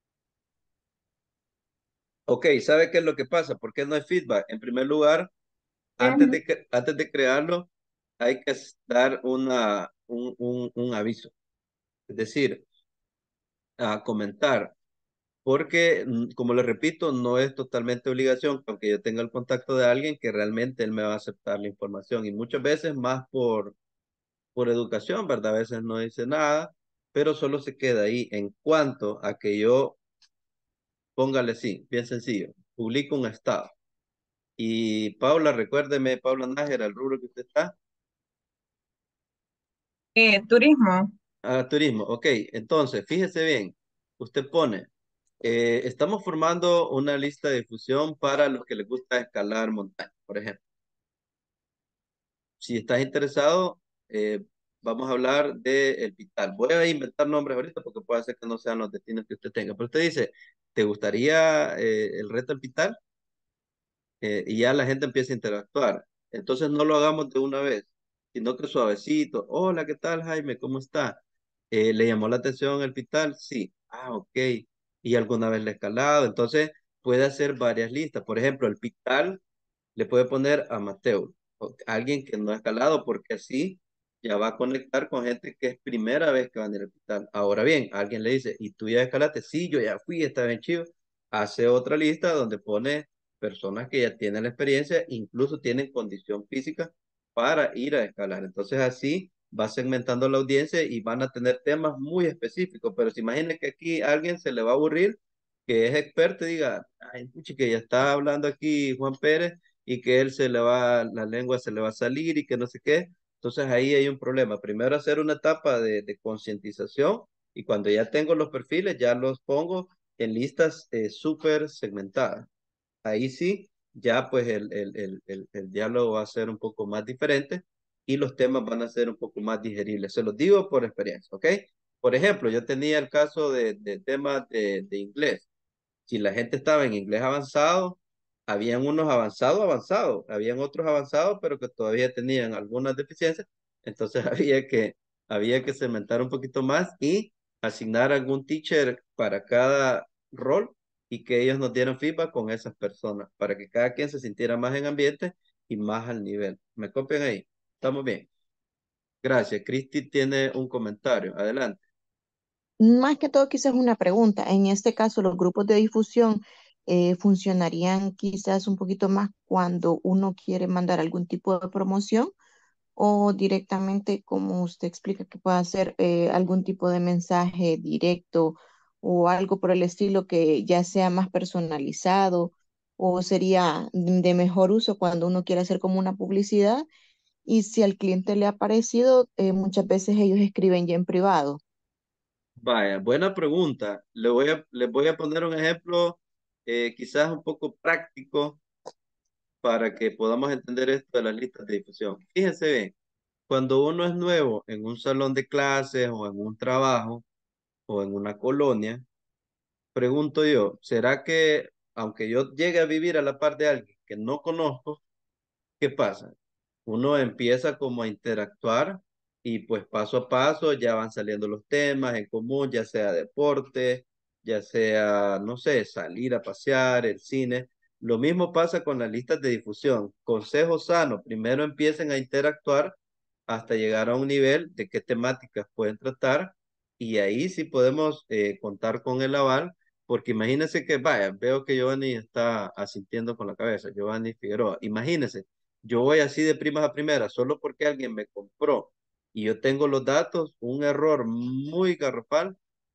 Ok, ¿sabe qué es lo que pasa? ¿Por qué no hay feedback? En primer lugar, Ujú. antes de crearlo, hay que dar un aviso. Es decir, a comentar. Porque, como le repito, no es totalmente obligación, aunque yo tenga el contacto de alguien que realmente él me va a aceptar la información. Y muchas veces más por educación, ¿verdad? A veces no dice nada, pero solo se queda ahí. En cuanto a que yo, póngale sí, bien sencillo, publico un estado. Y Paula, recuérdeme, Paula Nájera, el rubro que usted está. Turismo. Turismo, ok. Entonces, fíjese bien, usted pone, estamos formando una lista de difusión para los que les gusta escalar montaña, por ejemplo. Si estás interesado, vamos a hablar de El Pital. Voy a inventar nombres ahorita porque puede ser que no sean los destinos que usted tenga. Pero usted dice, ¿te gustaría el reto del Pital? Y ya la gente empieza a interactuar. Entonces no lo hagamos de una vez, sino que suavecito. Hola, ¿qué tal, Jaime? ¿Cómo está? ¿Le llamó la atención el Pital? Sí. Ah, ok. ¿Y alguna vez le ha escalado? Entonces puede hacer varias listas. Por ejemplo, el Pital le puede poner amateur, o alguien que no ha escalado, porque así ya va a conectar con gente que es primera vez que va a ir al hospital. Ahora bien, alguien le dice, ¿y tú ya escalaste? Sí, yo ya fui, está bien chido. Hace otra lista donde pone personas que ya tienen la experiencia, incluso tienen condición física para ir a escalar. Entonces así va segmentando la audiencia y van a tener temas muy específicos, pero se imagina que aquí a alguien se le va a aburrir, que es experto y diga, ay, puchi, que ya está hablando aquí Juan Pérez y que él se le va, la lengua se le va a salir y que no sé qué. Entonces ahí hay un problema. Primero hacer una etapa de concientización y cuando ya tengo los perfiles ya los pongo en listas súper segmentadas. Ahí sí, ya pues el diálogo va a ser un poco más diferente y los temas van a ser un poco más digeribles. Se los digo por experiencia, ¿ok? Por ejemplo, yo tenía el caso de temas de inglés. Si la gente estaba en inglés avanzado, habían unos avanzados, habían otros avanzados, pero que todavía tenían algunas deficiencias, entonces había que segmentar un poquito más y asignar algún teacher para cada rol y que ellos nos dieran feedback con esas personas, para que cada quien se sintiera más en ambiente y más al nivel. ¿Me copian ahí? ¿Estamos bien? Gracias. Cristi tiene un comentario. Adelante. Más que todo, quizás una pregunta. En este caso, los grupos de difusión funcionarían quizás un poquito más cuando uno quiere mandar algún tipo de promoción o directamente, como usted explica, que pueda hacer algún tipo de mensaje directo o algo por el estilo que ya sea más personalizado o sería de mejor uso cuando uno quiere hacer como una publicidad y si al cliente le ha parecido, muchas veces ellos escriben ya en privado. Vaya, buena pregunta. Les voy a poner un ejemplo quizás un poco práctico para que podamos entender esto de las listas de difusión. Fíjense bien, cuando uno es nuevo en un salón de clases o en un trabajo o en una colonia, pregunto yo, ¿será que aunque yo llegue a vivir a la par de alguien que no conozco, qué pasa? Uno empieza como a interactuar y pues paso a paso ya van saliendo los temas en común, ya sea deporte, ya sea, no sé, salir a pasear, el cine. Lo mismo pasa con las listas de difusión. Consejo sano, primero empiecen a interactuar hasta llegar a un nivel de qué temáticas pueden tratar y ahí sí podemos contar con el aval, porque imagínense que, vaya, veo que Giovanni está asintiendo con la cabeza, Giovanni Figueroa, imagínense yo voy así de primas a primeras, solo porque alguien me compró y yo tengo los datos, un error muy garrafal,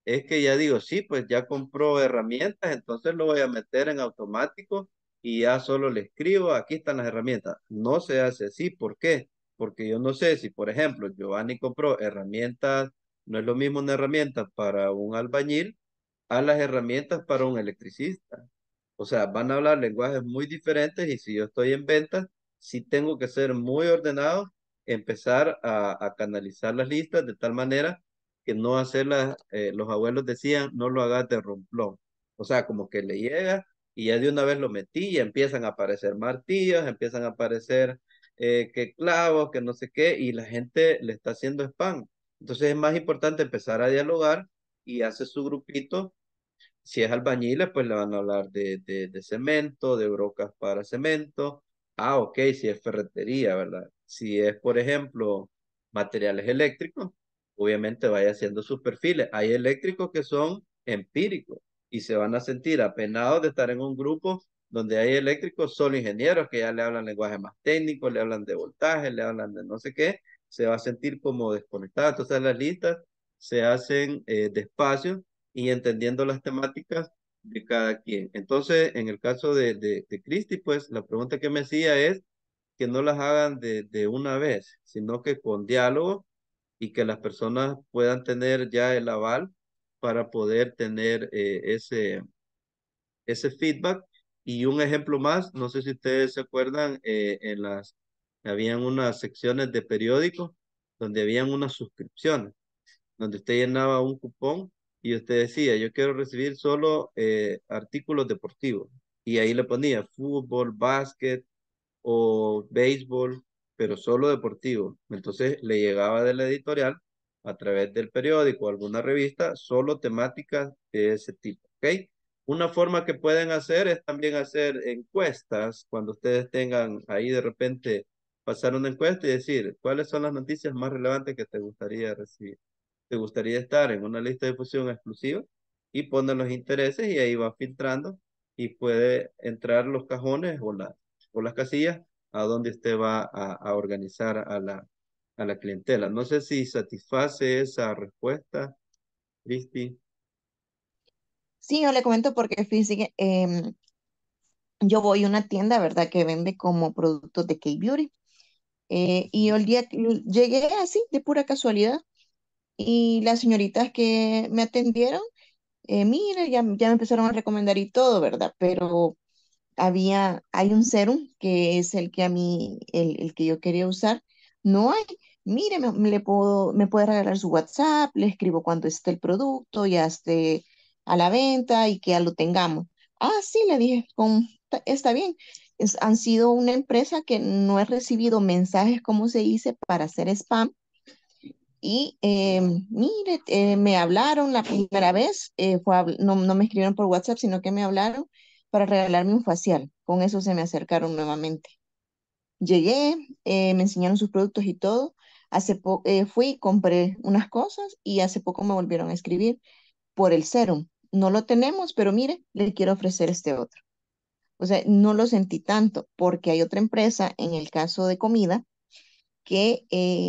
es que ya digo, sí, pues ya compró herramientas, entonces lo voy a meter en automático y ya solo le escribo, aquí están las herramientas. No se hace así, ¿por qué? Porque yo no sé si, por ejemplo, Giovanni compró herramientas, no es lo mismo una herramienta para un albañil a las herramientas para un electricista. O sea, van a hablar lenguajes muy diferentes y si yo estoy en ventas, sí tengo que ser muy ordenado, empezar a canalizar las listas de tal manera que no hacerlas, los abuelos decían, no lo hagas de romplón. O sea, como que le llega y ya de una vez lo metí y empiezan a aparecer martillos, empiezan a aparecer que clavos, que no sé qué, y la gente le está haciendo spam. Entonces es más importante empezar a dialogar y hace su grupito. Si es albañiles, pues le van a hablar de cemento, de brocas para cemento. Ah, ok, si es ferretería, ¿verdad? Si es, por ejemplo, materiales eléctricos, obviamente vaya haciendo sus perfiles. Hay eléctricos que son empíricos y se van a sentir apenados de estar en un grupo donde hay eléctricos solo ingenieros que ya le hablan lenguaje más técnico, le hablan de voltaje, le hablan de no sé qué, se va a sentir como desconectado. Entonces las listas se hacen despacio y entendiendo las temáticas de cada quien. Entonces, en el caso de Cristi, pues la pregunta que me hacía es que no las hagan de una vez, sino que con diálogo y que las personas puedan tener ya el aval para poder tener ese feedback. Y un ejemplo más, no sé si ustedes se acuerdan, habían unas secciones de periódicos donde habían unas suscripciones donde usted llenaba un cupón y usted decía, yo quiero recibir solo artículos deportivos. Y ahí le ponía fútbol, básquet o béisbol, pero solo deportivo. Entonces le llegaba de la editorial a través del periódico o alguna revista, solo temáticas de ese tipo, ¿ok? Una forma que pueden hacer es también hacer encuestas cuando ustedes tengan ahí de repente pasar una encuesta y decir, ¿cuáles son las noticias más relevantes que te gustaría recibir? ¿Te gustaría estar en una lista de difusión exclusiva? Y ponen los intereses y ahí va filtrando y puede entrar los cajones o las casillas a donde usted va a organizar a la clientela. No sé si satisface esa respuesta, Cristi. Sí, yo le comento porque fíjese que yo voy a una tienda, ¿verdad? Que vende como productos de K-Beauty. Y el día que llegué así, de pura casualidad, y las señoritas que me atendieron, mire, ya me empezaron a recomendar y todo, ¿verdad? Pero hay un serum que es el que a mí, el que yo quería usar, no hay. Mire, me puede regalar su WhatsApp, le escribo cuando esté el producto, ya esté a la venta y que ya lo tengamos. Ah, sí, le dije, está bien. Han sido una empresa que no he recibido mensajes, como se dice, para hacer spam. Y mire, me hablaron la primera vez, no me escribieron por WhatsApp, sino que me hablaron para regalarme un facial. Con eso se me acercaron nuevamente. Llegué, me enseñaron sus productos y todo. Fui, compré unas cosas y hace poco me volvieron a escribir por el serum. No lo tenemos, pero mire, le quiero ofrecer este otro. O sea, no lo sentí tanto porque hay otra empresa, en el caso de comida, que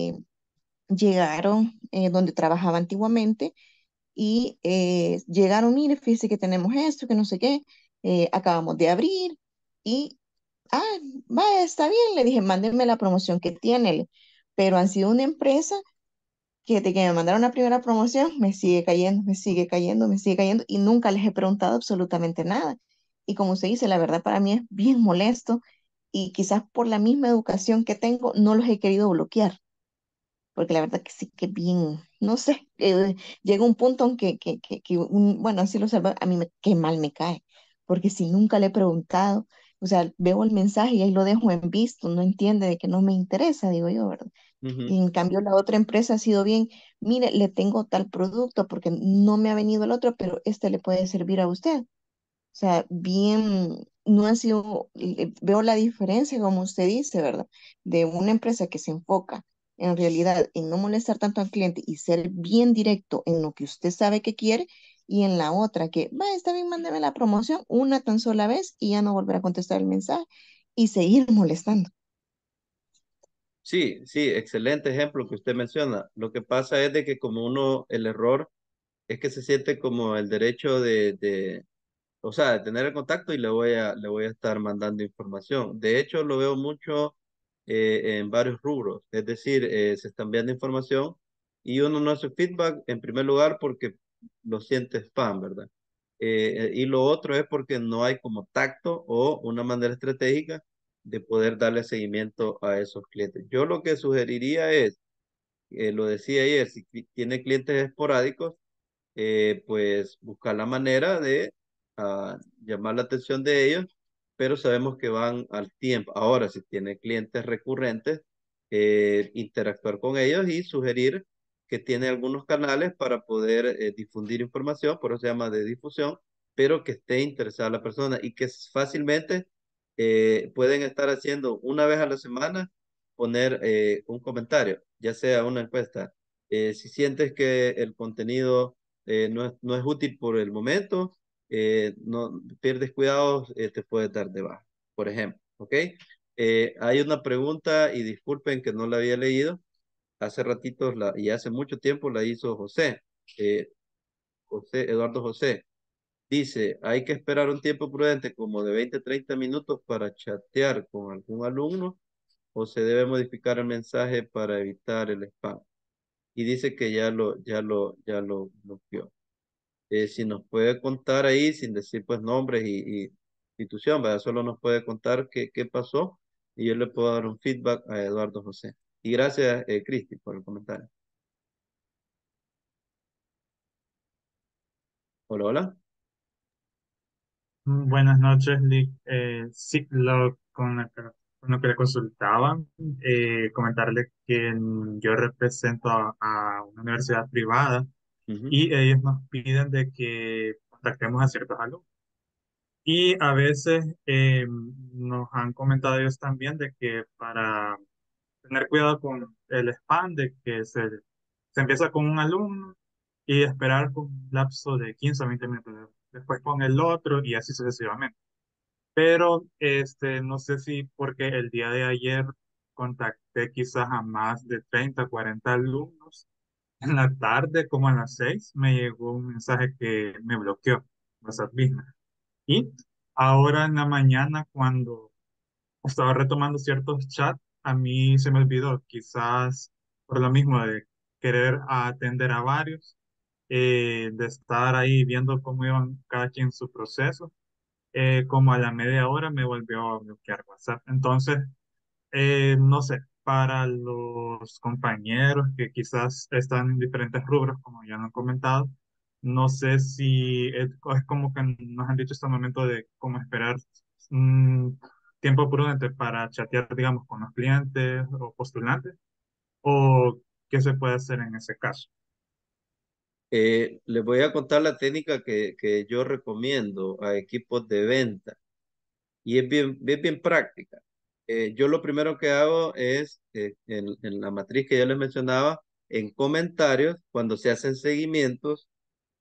llegaron donde trabajaba antiguamente y llegaron, mire, fíjese que tenemos esto, que no sé qué, acabamos de abrir y, ah, vaya, está bien, le dije, mándenme la promoción que tiene, pero han sido una empresa que de que me mandaron la primera promoción, me sigue cayendo, me sigue cayendo, me sigue cayendo y nunca les he preguntado absolutamente nada. Y como usted dice, la verdad para mí es bien molesto y quizás por la misma educación que tengo, no los he querido bloquear porque la verdad que sí que bien, no sé, llega un punto en bueno, así lo salva, a mí qué mal me cae, porque si nunca le he preguntado, o sea, veo el mensaje y ahí lo dejo en visto, no entiende de que no me interesa, digo yo, ¿verdad? Ujú. Y en cambio la otra empresa ha sido bien, mire, le tengo tal producto porque no me ha venido el otro, pero este le puede servir a usted. O sea, bien, no ha sido, veo la diferencia, como usted dice, ¿verdad? De una empresa que se enfoca en realidad en no molestar tanto al cliente y ser bien directo en lo que usted sabe que quiere, y en la otra que, va, está bien, mándeme la promoción una tan sola vez y ya no volver a contestar el mensaje y seguir molestando. Sí, sí, excelente ejemplo que usted menciona. Lo que pasa es de que como uno, el error es que se siente como el derecho o sea, de tener el contacto y le voy a estar mandando información. De hecho, lo veo mucho en varios rubros, es decir, se está enviando información y uno no hace feedback en primer lugar porque lo siente spam, ¿verdad? Y lo otro es porque no hay como tacto o una manera estratégica de poder darle seguimiento a esos clientes. Yo lo que sugeriría es, lo decía ayer, si tiene clientes esporádicos, pues buscar la manera de llamar la atención de ellos, pero sabemos que van al tiempo. Ahora, si tiene clientes recurrentes, interactuar con ellos y sugerir que tiene algunos canales para poder difundir información, por eso se llama de difusión, pero que esté interesada la persona y que fácilmente pueden estar haciendo una vez a la semana, poner un comentario, ya sea una encuesta. Si sientes que el contenido no es útil por el momento, no pierdes cuidados, te puedes dar de baja, por ejemplo, ¿ok? Hay una pregunta y disculpen que no la había leído, hace ratitos y hace mucho tiempo la hizo eh, Eduardo José. Dice, hay que esperar un tiempo prudente como de 20 a 30 minutos para chatear con algún alumno o se debe modificar el mensaje para evitar el spam. Y dice que ya lo bloqueó. Si nos puede contar ahí, sin decir pues nombres y institución, ¿verdad? Solo nos puede contar qué pasó y yo le puedo dar un feedback a Eduardo José. Y gracias, Cristi, por el comentario. Hola, hola. Buenas noches, Lick. Sí, con lo que le consultaba, comentarle que yo represento a una universidad privada Ujú. y ellos nos piden de que contactemos a ciertos alumnos. Y a veces nos han comentado ellos también de que para tener cuidado con el spam, de que se empieza con un alumno y esperar con un lapso de 15 o 20 minutos, después con el otro y así sucesivamente. Pero no sé si porque el día de ayer contacté quizás a más de 30 40 alumnos. En la tarde, como a las 6 me llegó un mensaje que me bloqueó WhatsApp Business. Y ahora en la mañana, cuando estaba retomando ciertos chats, a mí se me olvidó, quizás por lo mismo de querer atender a varios, de estar ahí viendo cómo iban cada quien su proceso, como a la media hora me volvió a bloquear WhatsApp. Entonces, no sé, para los compañeros que quizás están en diferentes rubros, como ya lo han comentado, no sé si es como que nos han dicho hasta el momento de cómo esperar un tiempo prudente para chatear, digamos, con los clientes o postulantes, o qué se puede hacer en ese caso. Les voy a contar la técnica que yo recomiendo a equipos de venta y es bien práctica. Yo lo primero que hago es, en la matriz que ya les mencionaba, en comentarios, cuando se hacen seguimientos,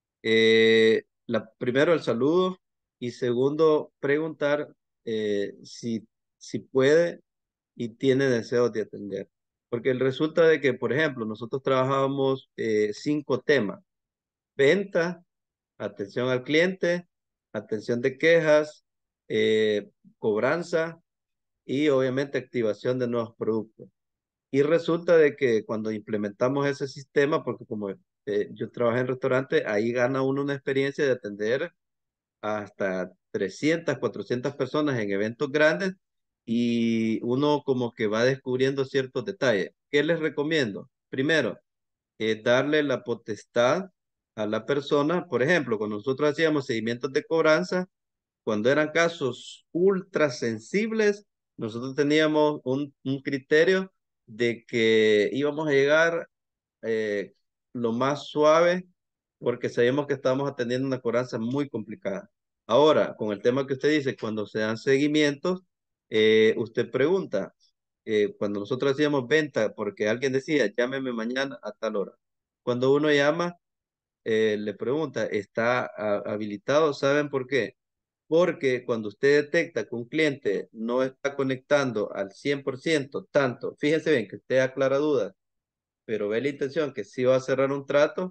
primero el saludo y segundo preguntar si puede y tiene deseos de atender. Porque resulta de que, por ejemplo, nosotros trabajábamos 5 temas: venta, atención al cliente, atención de quejas, cobranza y obviamente activación de nuevos productos. Y resulta de que cuando implementamos ese sistema, porque como yo trabajé en restaurante, ahí gana uno una experiencia de atender hasta 300, 400 personas en eventos grandes y uno como que va descubriendo ciertos detalles. ¿Qué les recomiendo? Primero, darle la potestad a la persona. Por ejemplo, cuando nosotros hacíamos seguimientos de cobranza, cuando eran casos ultra sensibles, nosotros teníamos un criterio de que íbamos a llegar eh, lo más suave porque sabíamos que estábamos atendiendo una cobranza muy complicada. Ahora, con el tema que usted dice, cuando se dan seguimientos, usted pregunta, cuando nosotros hacíamos venta, porque alguien decía, llámeme mañana a tal hora. Cuando uno llama, le pregunta, ¿está habilitado? ¿Saben por qué? Porque cuando usted detecta que un cliente no está conectando al 100%, tanto, fíjense bien que usted aclara dudas, pero ve la intención que sí va a cerrar un trato,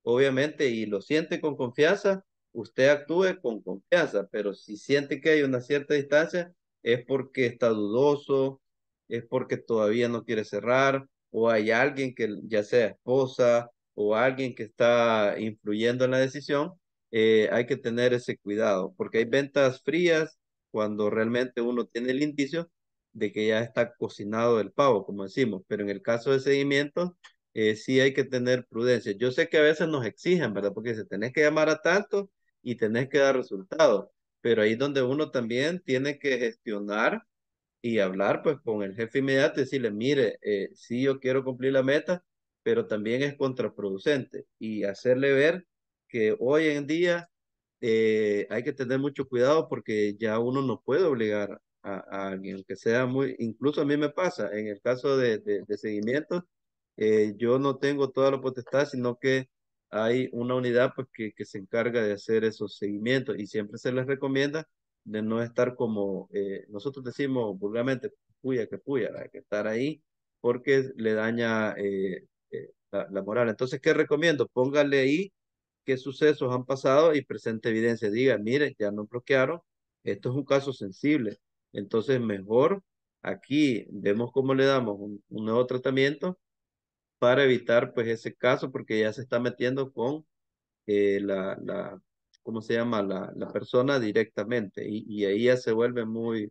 obviamente, y lo siente con confianza, usted actúe con confianza, pero si siente que hay una cierta distancia, es porque está dudoso, es porque todavía no quiere cerrar, o hay alguien que ya sea esposa o alguien que está influyendo en la decisión, hay que tener ese cuidado, porque hay ventas frías cuando realmente uno tiene el indicio de que ya está cocinado el pavo, como decimos, pero en el caso de seguimiento, sí hay que tener prudencia. Yo sé que a veces nos exigen, ¿verdad? Porque se tenés que llamar a tanto y tenés que dar resultados, pero ahí es donde uno también tiene que gestionar y hablar pues con el jefe inmediato y decirle, mire, sí yo quiero cumplir la meta, pero también es contraproducente y hacerle ver que hoy en día hay que tener mucho cuidado porque ya uno no puede obligar a alguien, aunque sea muy, incluso a mí me pasa, en el caso de seguimiento, yo no tengo toda la potestad, sino que hay una unidad pues, que se encarga de hacer esos seguimientos y siempre se les recomienda de no estar como nosotros decimos vulgarmente, puya, hay que estar ahí porque le daña la moral. Entonces, ¿qué recomiendo? Póngale ahí qué sucesos han pasado y presente evidencia. Diga, mire, ya nos bloquearon, esto es un caso sensible. Entonces, mejor aquí vemos cómo le damos un nuevo tratamiento para evitar pues ese caso porque ya se está metiendo con ¿cómo se llama? La persona directamente y ahí ya se vuelve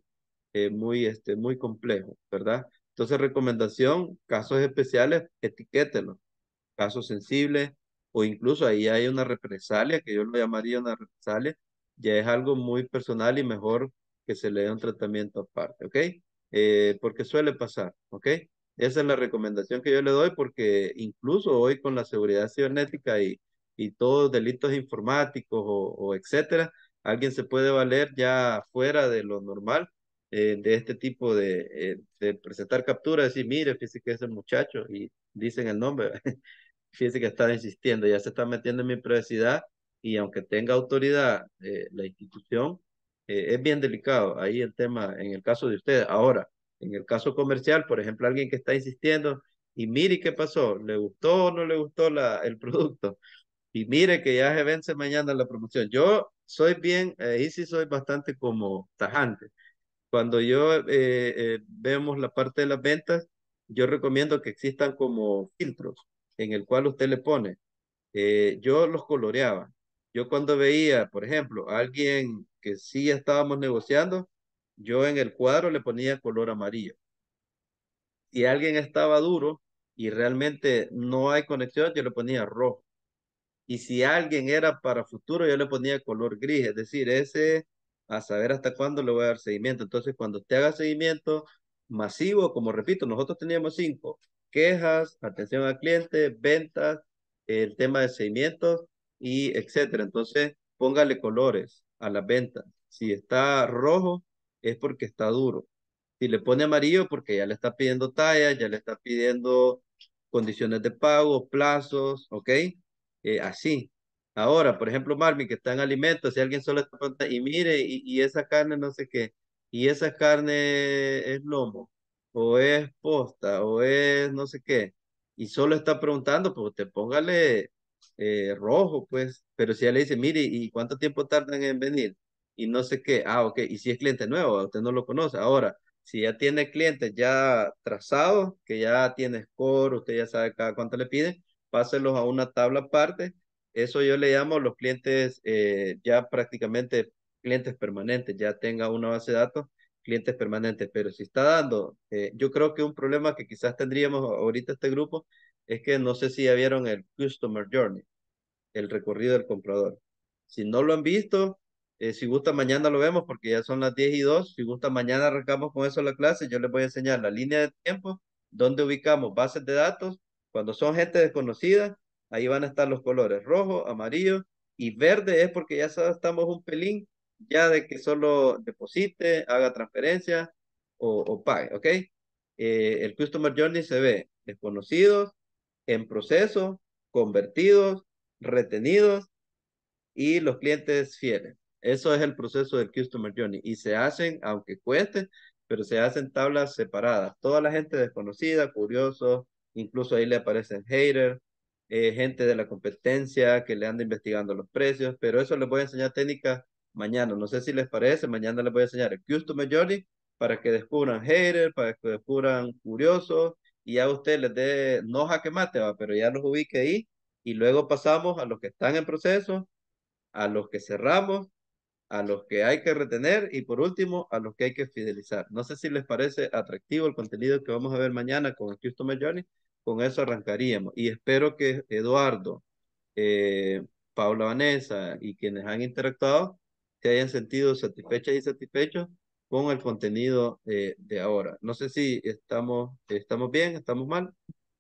muy complejo, ¿verdad? Entonces, recomendación, casos especiales, etiquétenlos, casos sensibles o incluso ahí hay una represalia, que yo lo llamaría una represalia, ya es algo muy personal y mejor que se le dé un tratamiento aparte, ¿ok? Porque suele pasar, ¿ok? Esa es la recomendación que yo le doy porque incluso hoy con la seguridad cibernética y todos delitos informáticos o etcétera, alguien se puede valer ya fuera de lo normal de este tipo de presentar captura, decir, mire, fíjese que es el muchacho y dicen el nombre, fíjese que está insistiendo, ya se está metiendo en mi privacidad y aunque tenga autoridad la institución, es bien delicado ahí el tema en el caso de ustedes. Ahora, en el caso comercial, por ejemplo, alguien que está insistiendo y mire qué pasó, ¿le gustó o no le gustó el producto? Y mire que ya se vence mañana la promoción. Yo soy bien, ahí sí soy bastante como tajante. Cuando yo vemos la parte de las ventas, yo recomiendo que existan como filtros en el cual usted le pone. Yo los coloreaba. Yo cuando veía, por ejemplo, a alguien que sí estábamos negociando, yo en el cuadro le ponía color amarillo. Si alguien estaba duro y realmente no hay conexión, yo le ponía rojo. Y si alguien era para futuro, yo le ponía color gris, es decir, ese a saber hasta cuándo le voy a dar seguimiento. Entonces, cuando usted haga seguimiento masivo, como repito, nosotros teníamos 5, quejas, atención al cliente, ventas, el tema de seguimiento y etcétera. Entonces, póngale colores a las ventas. Si está rojo, es porque está duro. Si le pone amarillo, porque ya le está pidiendo talla, ya le está pidiendo condiciones de pago, plazos, ¿ok? Así. Ahora, por ejemplo, Marvin, que está en alimentos, si alguien solo está preguntando, y mire, y esa carne no sé qué, y esa carne es lomo, o es posta, o es no sé qué, y solo está preguntando, pues te póngale rojo, pues, pero si ella le dice, mire, ¿y cuánto tiempo tardan en venir? Y no sé qué, ok, y si es cliente nuevo, usted no lo conoce. Ahora, si ya tiene clientes ya trazados, que ya tiene score, usted ya sabe cada cuánto le piden, páselos a una tabla aparte. Eso yo le llamo los clientes ya prácticamente clientes permanentes, ya tenga una base de datos, clientes permanentes. Pero si está dando, yo creo que un problema que quizás tendríamos ahorita este grupo es que no sé si ya vieron el Customer Journey, el recorrido del comprador. Si no lo han visto, si gusta mañana lo vemos porque ya son las 10:02. Si gusta mañana arrancamos con eso la clase. Yo les voy a enseñar la línea de tiempo, donde ubicamos bases de datos. Cuando son gente desconocida, ahí van a estar los colores rojo, amarillo y verde es porque estamos un pelín ya de que solo deposite, haga transferencia o pague, ¿ok? El Customer Journey se ve desconocidos, en proceso, convertidos, retenidos y los clientes fieles. Eso es el proceso del Customer Journey y se hacen, aunque cueste, pero se hacen tablas separadas. Toda la gente desconocida, curiosos, incluso ahí le aparecen haters, gente de la competencia que le anda investigando los precios, pero eso les voy a enseñar técnicas mañana. No sé si les parece, mañana les voy a enseñar el Customer Journey para que descubran haters, para que descubran curiosos, y ya usted les dé, no jaque mate, va, pero ya los ubique ahí, y luego pasamos a los que están en proceso, a los que cerramos, a los que hay que retener y por último a los que hay que fidelizar. No sé si les parece atractivo el contenido que vamos a ver mañana con el Customer Journey. Con eso arrancaríamos y espero que Eduardo, eh, Paula, Vanessa y quienes han interactuado se hayan sentido satisfechas y satisfechos con el contenido de ahora. No sé si estamos bien, estamos mal.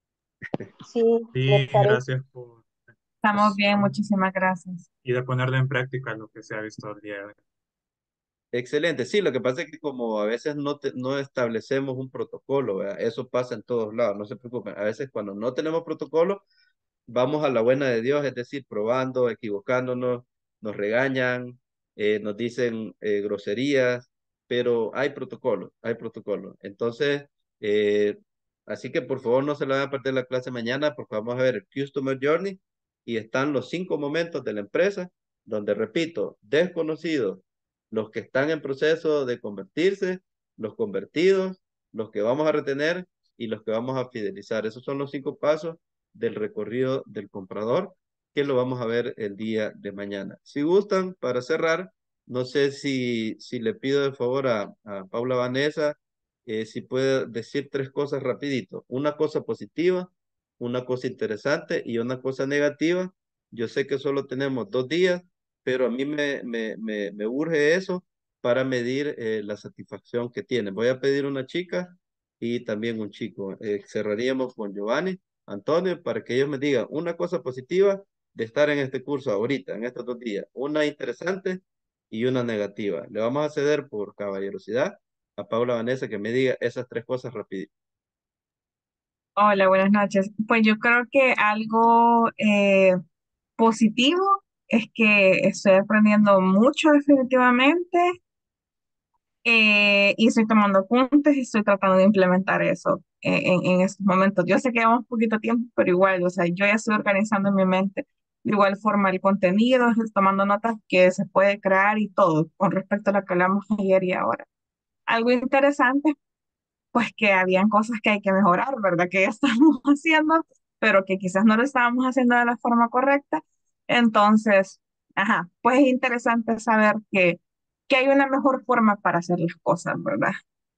Sí, me Sí, parece. gracias por Estamos bien, exposición muchísimas gracias. y de ponerlo en práctica lo que se ha visto el día de hoy. Excelente, sí, lo que pasa es que como a veces no establecemos un protocolo, ¿verdad? Eso pasa en todos lados, no se preocupen. A veces cuando no tenemos protocolo, vamos a la buena de Dios, es decir, probando, equivocándonos, nos regañan, nos dicen groserías, pero hay protocolo, hay protocolo. Entonces, eh, así que por favor no se le van a perder la clase mañana porque vamos a ver el Customer Journey y están los 5 momentos de la empresa, donde repito, desconocidos, los que están en proceso de convertirse, los convertidos, los que vamos a retener y los que vamos a fidelizar. Esos son los 5 pasos del recorrido del comprador, que lo vamos a ver el día de mañana. Si gustan, para cerrar, no sé si le pido de favor a Paula Vanessa, si puede decir 3 cosas rapidito. Una cosa positiva, una cosa interesante y una cosa negativa. Yo sé que solo tenemos 2 días, pero a mí me urge eso para medir la satisfacción que tiene. Voy a pedir una chica y también un chico. Cerraríamos con Giovanni, Antonio, para que ellos me digan una cosa positiva de estar en este curso ahorita, en estos 2 días, una interesante y una negativa. Le vamos a ceder por caballerosidad a Paula Vanessa que me diga esas 3 cosas rapidito. Hola, buenas noches. Pues yo creo que algo positivo es que estoy aprendiendo mucho definitivamente y estoy tomando apuntes y estoy tratando de implementar eso en estos momentos. Yo sé que llevamos poquito tiempo, pero igual, o sea, yo ya estoy organizando en mi mente de igual forma el contenido, estoy tomando notas que se puede crear y todo con respecto a lo que hablamos ayer y ahora. Algo interesante, pues que habían cosas que hay que mejorar, ¿verdad? Que ya estamos haciendo, pero que quizás no lo estábamos haciendo de la forma correcta. Entonces, ajá, pues es interesante saber que hay una mejor forma para hacer las cosas, ¿verdad?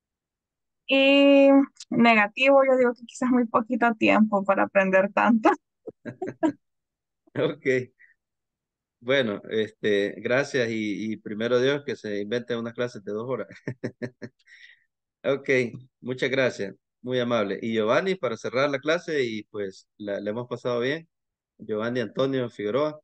Y negativo, yo digo que quizás muy poquito tiempo para aprender tanto. Ok, bueno, gracias y primero Dios que se invente unas clases de 2 horas. Ok, muchas gracias, muy amable. Y Giovanni, para cerrar la clase y pues la hemos pasado bien. Giovanni Antonio Figueroa.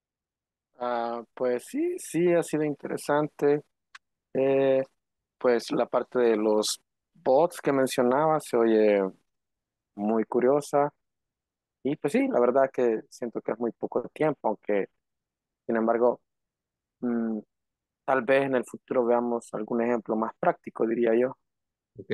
Pues sí, sí, ha sido interesante. Eh, pues la parte de los bots que mencionaba se oye muy curiosa. Y pues sí, la verdad que siento que es muy poco tiempo, aunque sin embargo, mm, tal vez en el futuro veamos algún ejemplo más práctico, diría yo. Ok,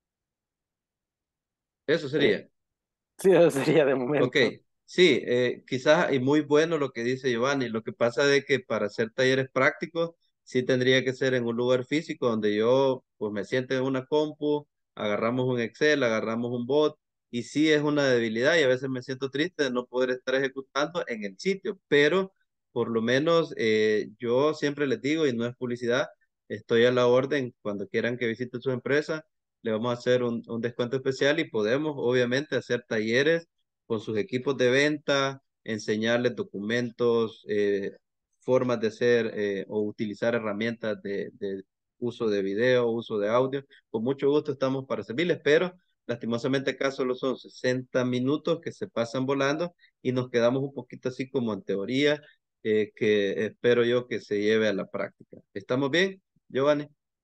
eso Eh, sería. sí, eso sería de Ok, momento. sí, quizás y muy bueno lo que dice Giovanni. Lo que pasa es que para hacer talleres prácticos sí tendría que ser en un lugar físico donde yo pues me siente en una compu, agarramos un Excel, agarramos un bot y sí es una debilidad y a veces me siento triste de no poder estar ejecutando en el sitio, pero por lo menos yo siempre les digo y no es publicidad, estoy a la orden cuando quieran que visiten su empresa, le vamos a hacer un descuento especial y podemos obviamente hacer talleres con sus equipos de venta, enseñarles documentos, formas de hacer o utilizar herramientas de uso de video, uso de audio. Con mucho gusto estamos para servirles, pero lastimosamente acá solo son 60 minutos que se pasan volando y nos quedamos un poquito así como en teoría, que espero yo que se lleve a la práctica. ¿Estamos bien, Giovanni?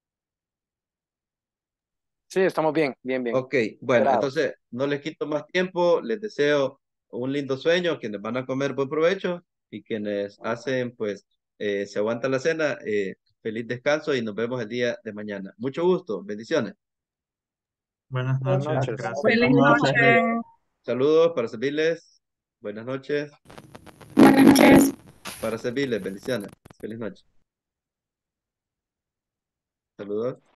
Sí, estamos bien, bien, bien. Ok, bueno, Esperados. entonces no les quito más tiempo, les deseo un lindo sueño, quienes van a comer buen provecho y quienes hacen, pues, se aguantan la cena, feliz descanso y nos vemos el día de mañana. Mucho gusto, bendiciones. Buenas Buenas noches, noches. gracias. Feliz Buenas noche. noches. Saludos para servirles. Buenas noches. Buenas noches. Para servirles, bendiciones. Feliz noche. Saludos.